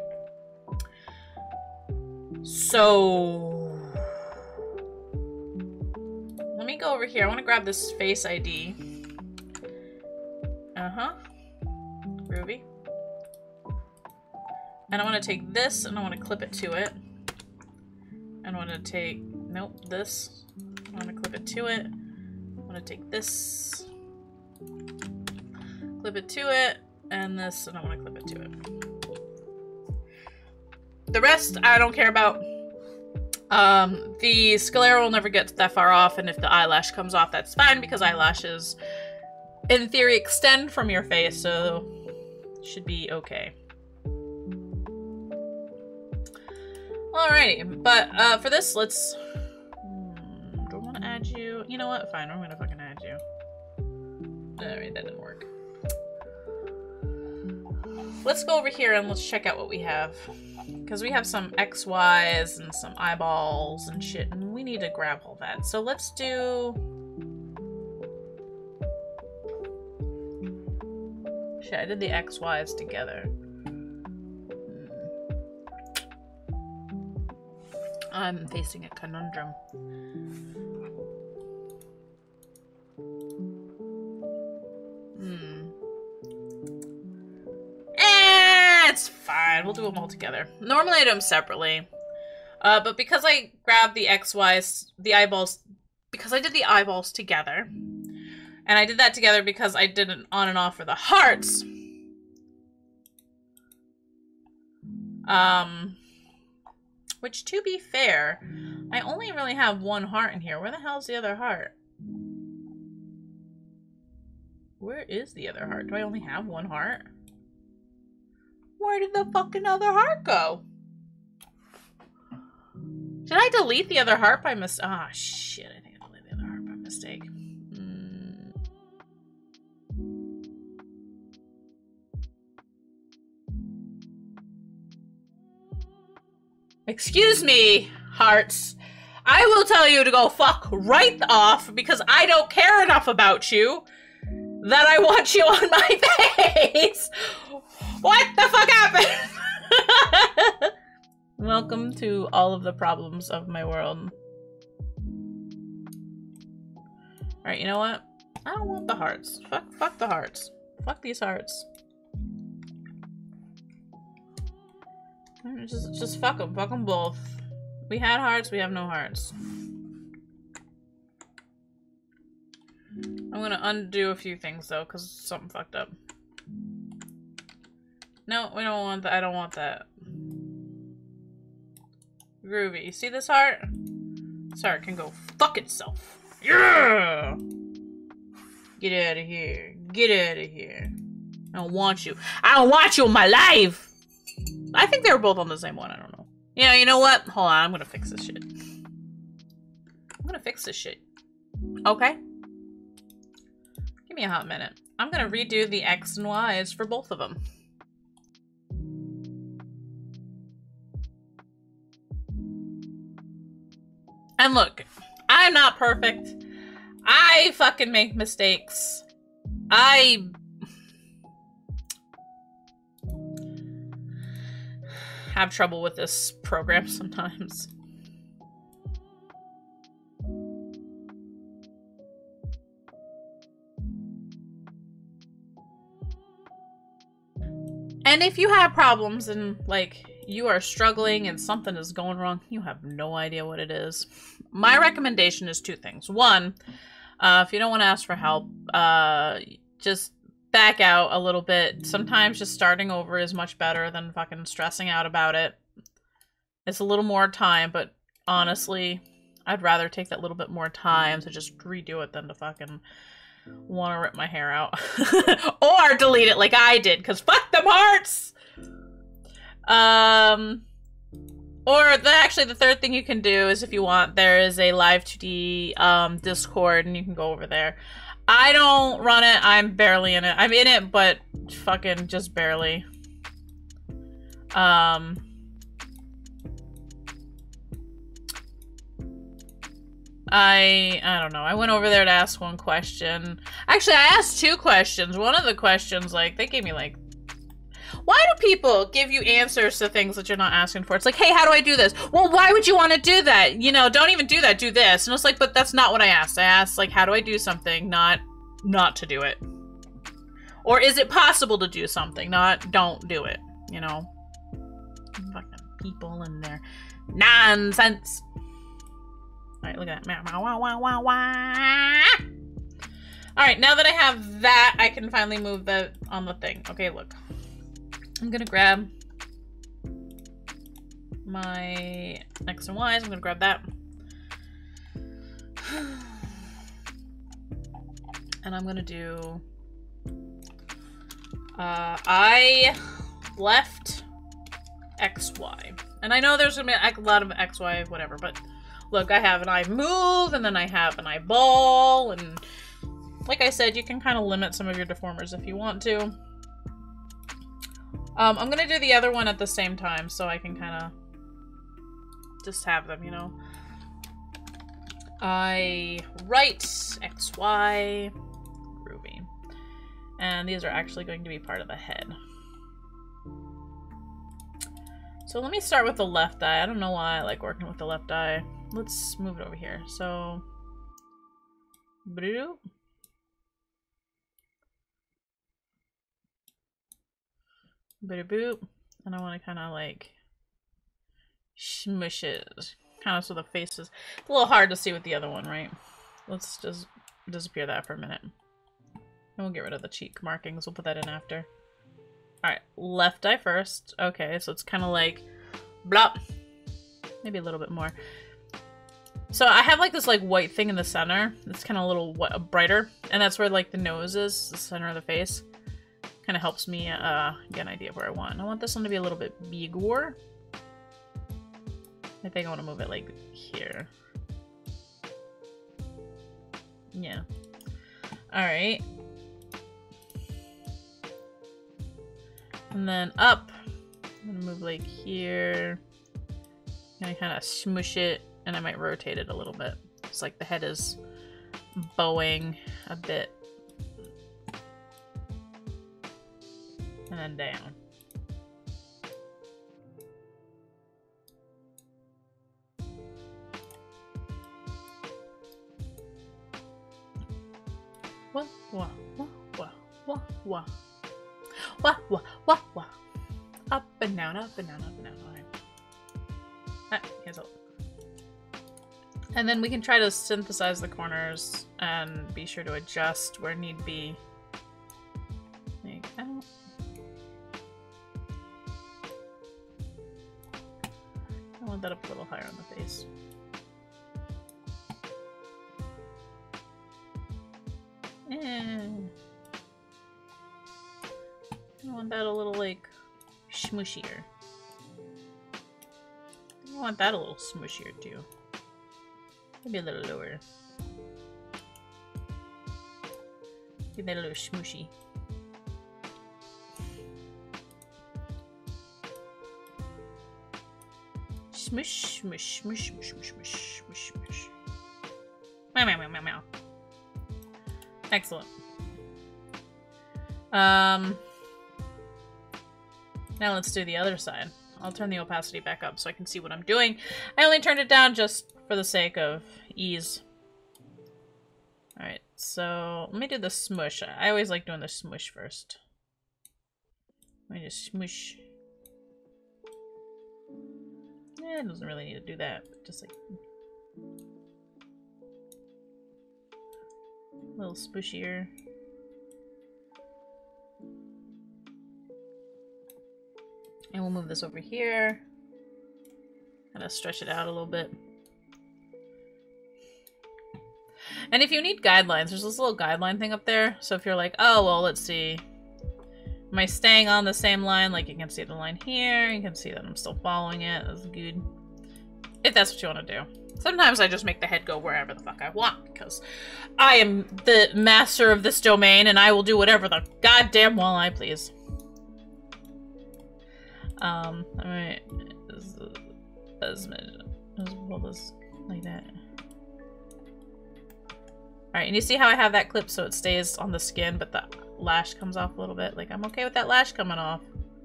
do. So let me go over here. I want to grab this face ID. Groovy. And I want to take this and I want to clip it to it. And I want to take, nope, this. I want to clip it to it. I want to take this, clip it to it, and this, and I want to clip it to it. The rest, I don't care about. The sclera will never get that far off, and if the eyelash comes off, that's fine, because eyelashes, in theory, extend from your face, so should be okay. Alrighty, but for this, let's... do I want to add you? You know what? Fine, I'm gonna fucking add you. Alright, that didn't work. Let's go over here and let's check out what we have. Because we have some XYs and some eyeballs and shit, and we need to grab all that. So let's do... Shit, I did the XYs together. I'm facing a conundrum. It's fine. We'll do them all together. Normally I do them separately. But because I grabbed the XYs, the eyeballs, because I did the eyeballs together, and I did that together because I did an on and off for the hearts. Which, to be fair, I only really have one heart in here. Where the hell's the other heart? Where is the other heart? Do I only have one heart? Where did the fucking other heart go? Did I delete the other heart by mistake? Ah, shit, I think I deleted the other heart by mistake. Excuse me, hearts. I will tell you to go fuck right off because I don't care enough about you that I want you on my face. What the fuck happened? Welcome to all of the problems of my world. Alright, you know what? I don't want the hearts. Fuck the hearts. Fuck these hearts. Just fuck them. Fuck them both. We had hearts, we have no hearts. gonna undo a few things though, because something fucked up. No, we don't want that. I don't want that. Groovy. See this heart? This heart can go fuck itself. Yeah! Get out of here. Get out of here. I don't want you. I don't want you in my life! I think they were both on the same one. I don't know. Yeah, you know what? Hold on. I'm gonna fix this shit. I'm gonna fix this shit. Okay? Give me a hot minute. I'm gonna redo the X and Y's for both of them. And look, I'm not perfect. I fucking make mistakes. I have trouble with this program sometimes. And if you have problems and, like, you are struggling and something is going wrong, you have no idea what it is. My recommendation is two things. One, if you don't want to ask for help, just back out a little bit. Sometimes just starting over is much better than fucking stressing out about it. It's a little more time, but honestly, I'd rather take that little bit more time to just redo it than to fucking want to rip my hair out. Or delete it like I did, because fuck them hearts! Or actually the third thing you can do is, if you want, there is a Live2d Discord, and you can go over there. I don't run it. I'm barely in it. I'm in it, but fucking just barely. I don't know. I went over there to ask one question. Actually, I asked two questions. One of the questions, like, they gave me, like, why do people give you answers to things that you're not asking for? It's like, hey, how do I do this? Well, why would you want to do that? You know, don't even do that. Do this. And it's like, but that's not what I asked. I asked, like, how do I do something? Not to do it. Or is it possible to do something? Not don't do it. You know? Fucking people in their nonsense. Alright, look at that. Alright, now that I have that, I can finally move that on the thing. Okay, look. I'm gonna grab my X and Y's. I'm gonna grab that. And I'm gonna do I left XY. And I know there's gonna be a lot of XY, whatever, but look, I have an I move, and then I have an eyeball, and like I said, you can kind of limit some of your deformers if you want to. I'm gonna do the other one at the same time, so I can kind of just have them, you know. I right, XY, groovy. And these are actually going to be part of the head. So let me start with the left eye. I don't know why I like working with the left eye. Let's move it over here. So, boop. Boop. And I want to kind of like smush it. Kind of so the face is a little hard to see with the other one, right? Let's just disappear that for a minute. And we'll get rid of the cheek markings. We'll put that in after. Alright, left eye first. Okay, so it's kind of like blop. Maybe a little bit more. So I have like this like white thing in the center. It's kind of a little brighter. And that's where like the nose is, the center of the face. Kind of helps me get an idea of where I want. I want this one to be a little bit bigger. I think I want to move it like here. Yeah. Alright. And then up. I'm gonna move like here. And kind of smush it, and I might rotate it a little bit. It's like the head is bowing a bit. And then down. Wah, wah, wah, wah, wah, wah. Wah, wah, wah, wah. Up and down, up and down, up and down. Alright. Ah, hands up. And then we can try to synthesize the corners and be sure to adjust where need be. Like, I want that up a little higher on the face. I want that a little, like, smooshier. I want that a little smooshier, too. Maybe a little lower. Give that a little smooshy. Smush, smush, smush, smush, smush, smush, smush, smush. Meow, meow, meow, meow, meow. Excellent. Now let's do the other side. I'll turn the opacity back up so I can see what I'm doing. I only turned it down just for the sake of ease. Alright, so let me do the smush. I always like doing the smush first. Let me just smush. It doesn't really need to do that, but just like a little smushier. And we'll move this over here. Kind of stretch it out a little bit. And if you need guidelines, there's this little guideline thing up there. So if you're like, oh, well, let's see. Am I staying on the same line? Like, you can see the line here. You can see that I'm still following it. That's good. If that's what you want to do. Sometimes I just make the head go wherever the fuck I want, because I am the master of this domain, and I will do whatever the goddamn well I please. Alright. Let's hold this like that. Alright, and you see how I have that clip so it stays on the skin, but the lash comes off a little bit? Like, I'm okay with that lash coming off.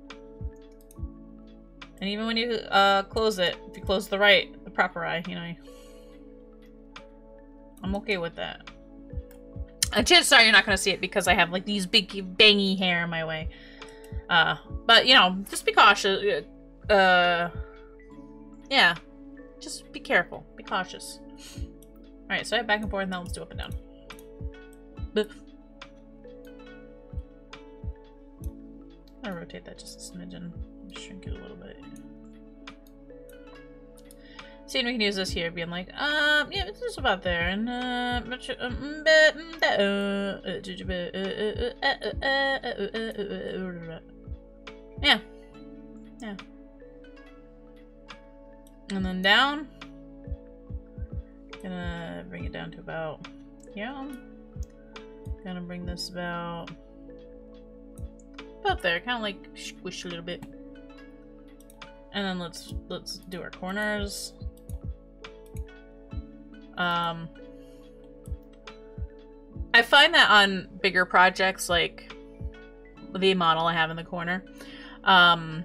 And even when you close it, if you close the proper eye, you know, I'm okay with that. Chances are you're not gonna see it because I have like these big bangy hair in my way. But you know, just be cautious. Yeah, just be careful, be cautious. All right, so I have back and forth. Now let's do up and down. I'll rotate that just a smidgen. Shrink it a little bit. See, and we can use this here, being like, yeah, it's just about there, and yeah, yeah, and then down. Gonna bring it down to about, yeah. Gonna bring this about there, kind of like squish a little bit. And then let's do our corners. I find that on bigger projects, like the model I have in the corner, I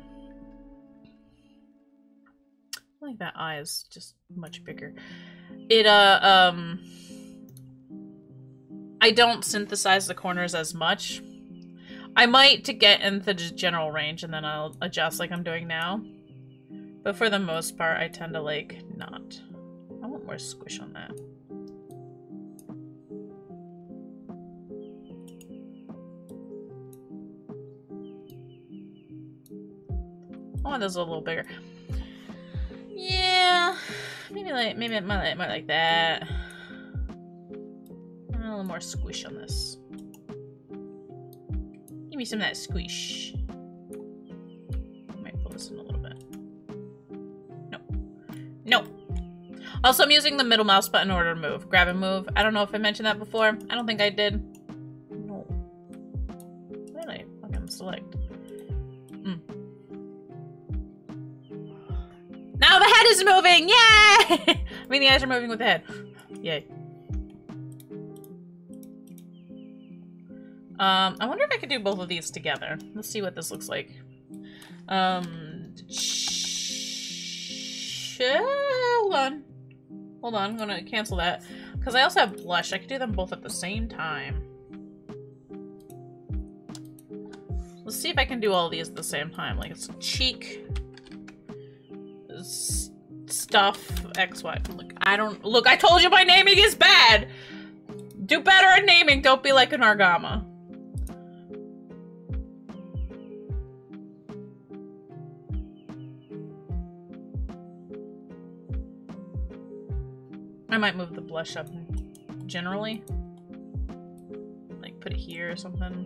think that eye is just much bigger. It I don't synthesize the corners as much. I might to get into the general range, and then I'll adjust like I'm doing now. But for the most part, I tend to like not. I want more squish on that. I want those a little bigger. Yeah, maybe it might like that. A little more squish on this. Give me some of that squish. Might pull this in a little bit. No. No. Also, I'm using the middle mouse button in order to move. Grab and move. I don't know if I mentioned that before. I don't think I did. No. Why did I fucking select? Now the head is moving! Yay! I mean, the eyes are moving with the head. Yay. I wonder if I could do both of these together. Let's see what this looks like. Hold on. Hold on, I'm gonna cancel that. Because I also have blush. I could do them both at the same time. Let's see if I can do all these at the same time. Like, it's cheek stuff, XY. Look, I told you my naming is bad! Do better at naming, don't be like an Argama. I might move the blush up generally. Like put it here or something.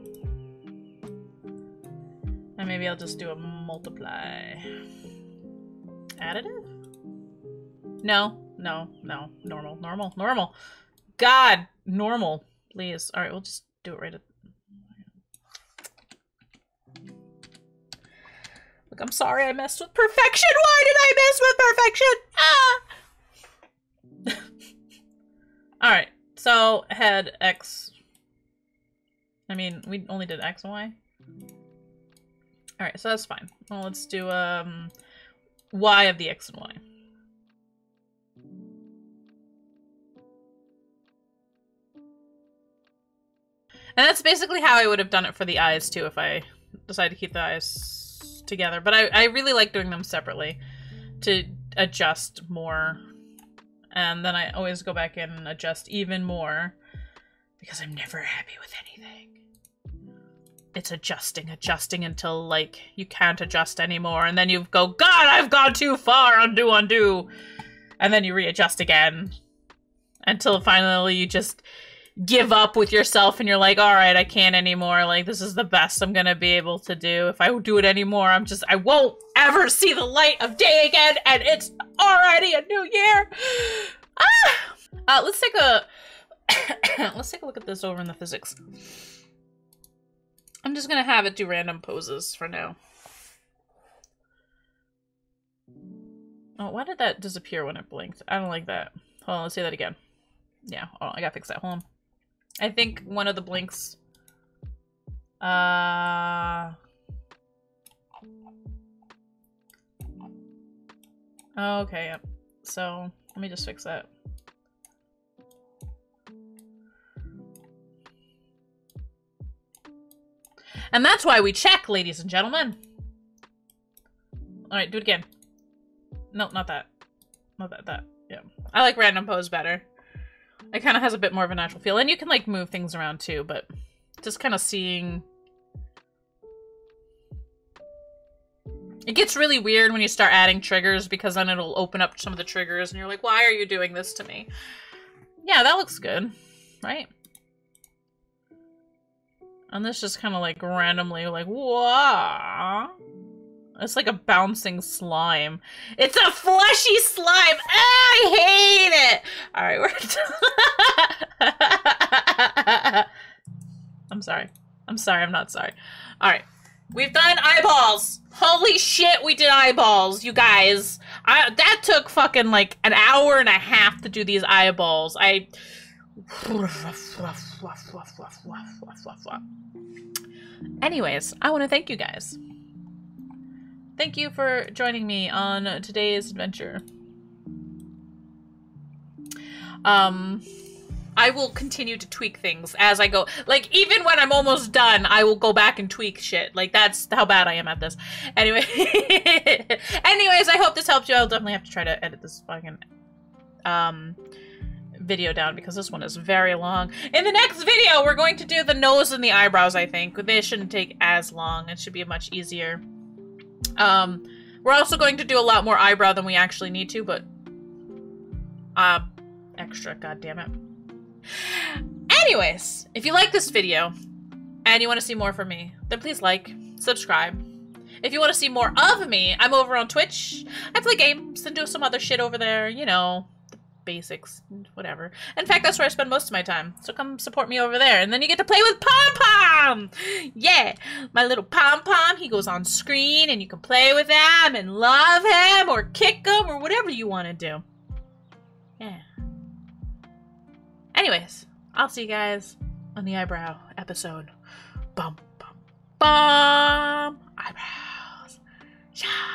And maybe I'll just do a multiply. Additive? No. Normal. God, normal, please. All right, we'll just do it right at... Look, I'm sorry I messed with perfection. Why did I mess with perfection? Ah! All right, so head X. I mean, we only did X and Y. All right, so that's fine. Well, let's do Y of the X and Y. And that's basically how I would have done it for the eyes too if I decided to keep the eyes together. But I really like doing them separately to adjust more. And then I always go back in and adjust even more because I'm never happy with anything. It's adjusting until, like, you can't adjust anymore. And then you go, God, I've gone too far, undo. And then you readjust again. Until finally you just give up with yourself and you're like, all right, I can't anymore. Like, this is the best I'm gonna be able to do. If I do it anymore, I won't ever see the light of day again, and it's already a new year. Let's take a look at this over in the physics. I'm just gonna have it do random poses for now. Oh, why did that disappear when it blinked? I don't like that. Hold on, let's see that again. Yeah, hold on, I gotta fix that. Hold on. I think one of the blinks... Okay, yep. So, let me just fix that. And that's why we check, ladies and gentlemen. Alright, do it again. No, not that. Not that, that. Yeah. I like random pose better. It kind of has a bit more of a natural feel. And you can, like, move things around, too, but just kind of seeing... It gets really weird when you start adding triggers, because then it'll open up some of the triggers, and you're like, why are you doing this to me? Yeah, that looks good, right? And this just kind of, like, randomly, like, whoa. It's like a bouncing slime. It's a fleshy slime! I hate it! Alright, we're done. I'm sorry. I'm sorry, I'm not sorry. Alright. We've done eyeballs! Holy shit, we did eyeballs, you guys! That took fucking, like, an hour and a half to do these eyeballs. Anyways, I want to thank you guys. Thank you for joining me on today's adventure. I will continue to tweak things as I go. Like, even when I'm almost done, I will go back and tweak shit. Like, that's how bad I am at this. Anyway. Anyways, I hope this helped you. I'll definitely have to try to edit this fucking video down because this one is very long. In the next video, we're going to do the nose and the eyebrows, I think. They shouldn't take as long. It should be much easier. We're also going to do a lot more eyebrow than we actually need to, but extra, goddammit. Anyways, if you like this video and you want to see more from me, then please like, subscribe. If you want to see more of me, I'm over on Twitch. I play games and do some other shit over there, you know, the basics, whatever. In fact, that's where I spend most of my time. So come support me over there. And then you get to play with Pom-Pom! Yeah, my little Pom-Pom, he goes on screen and you can play with him and love him or kick him or whatever you want to do. Yeah. Anyways, I'll see you guys on the eyebrow episode. Bum, bum, bum. Eyebrows. Ciao.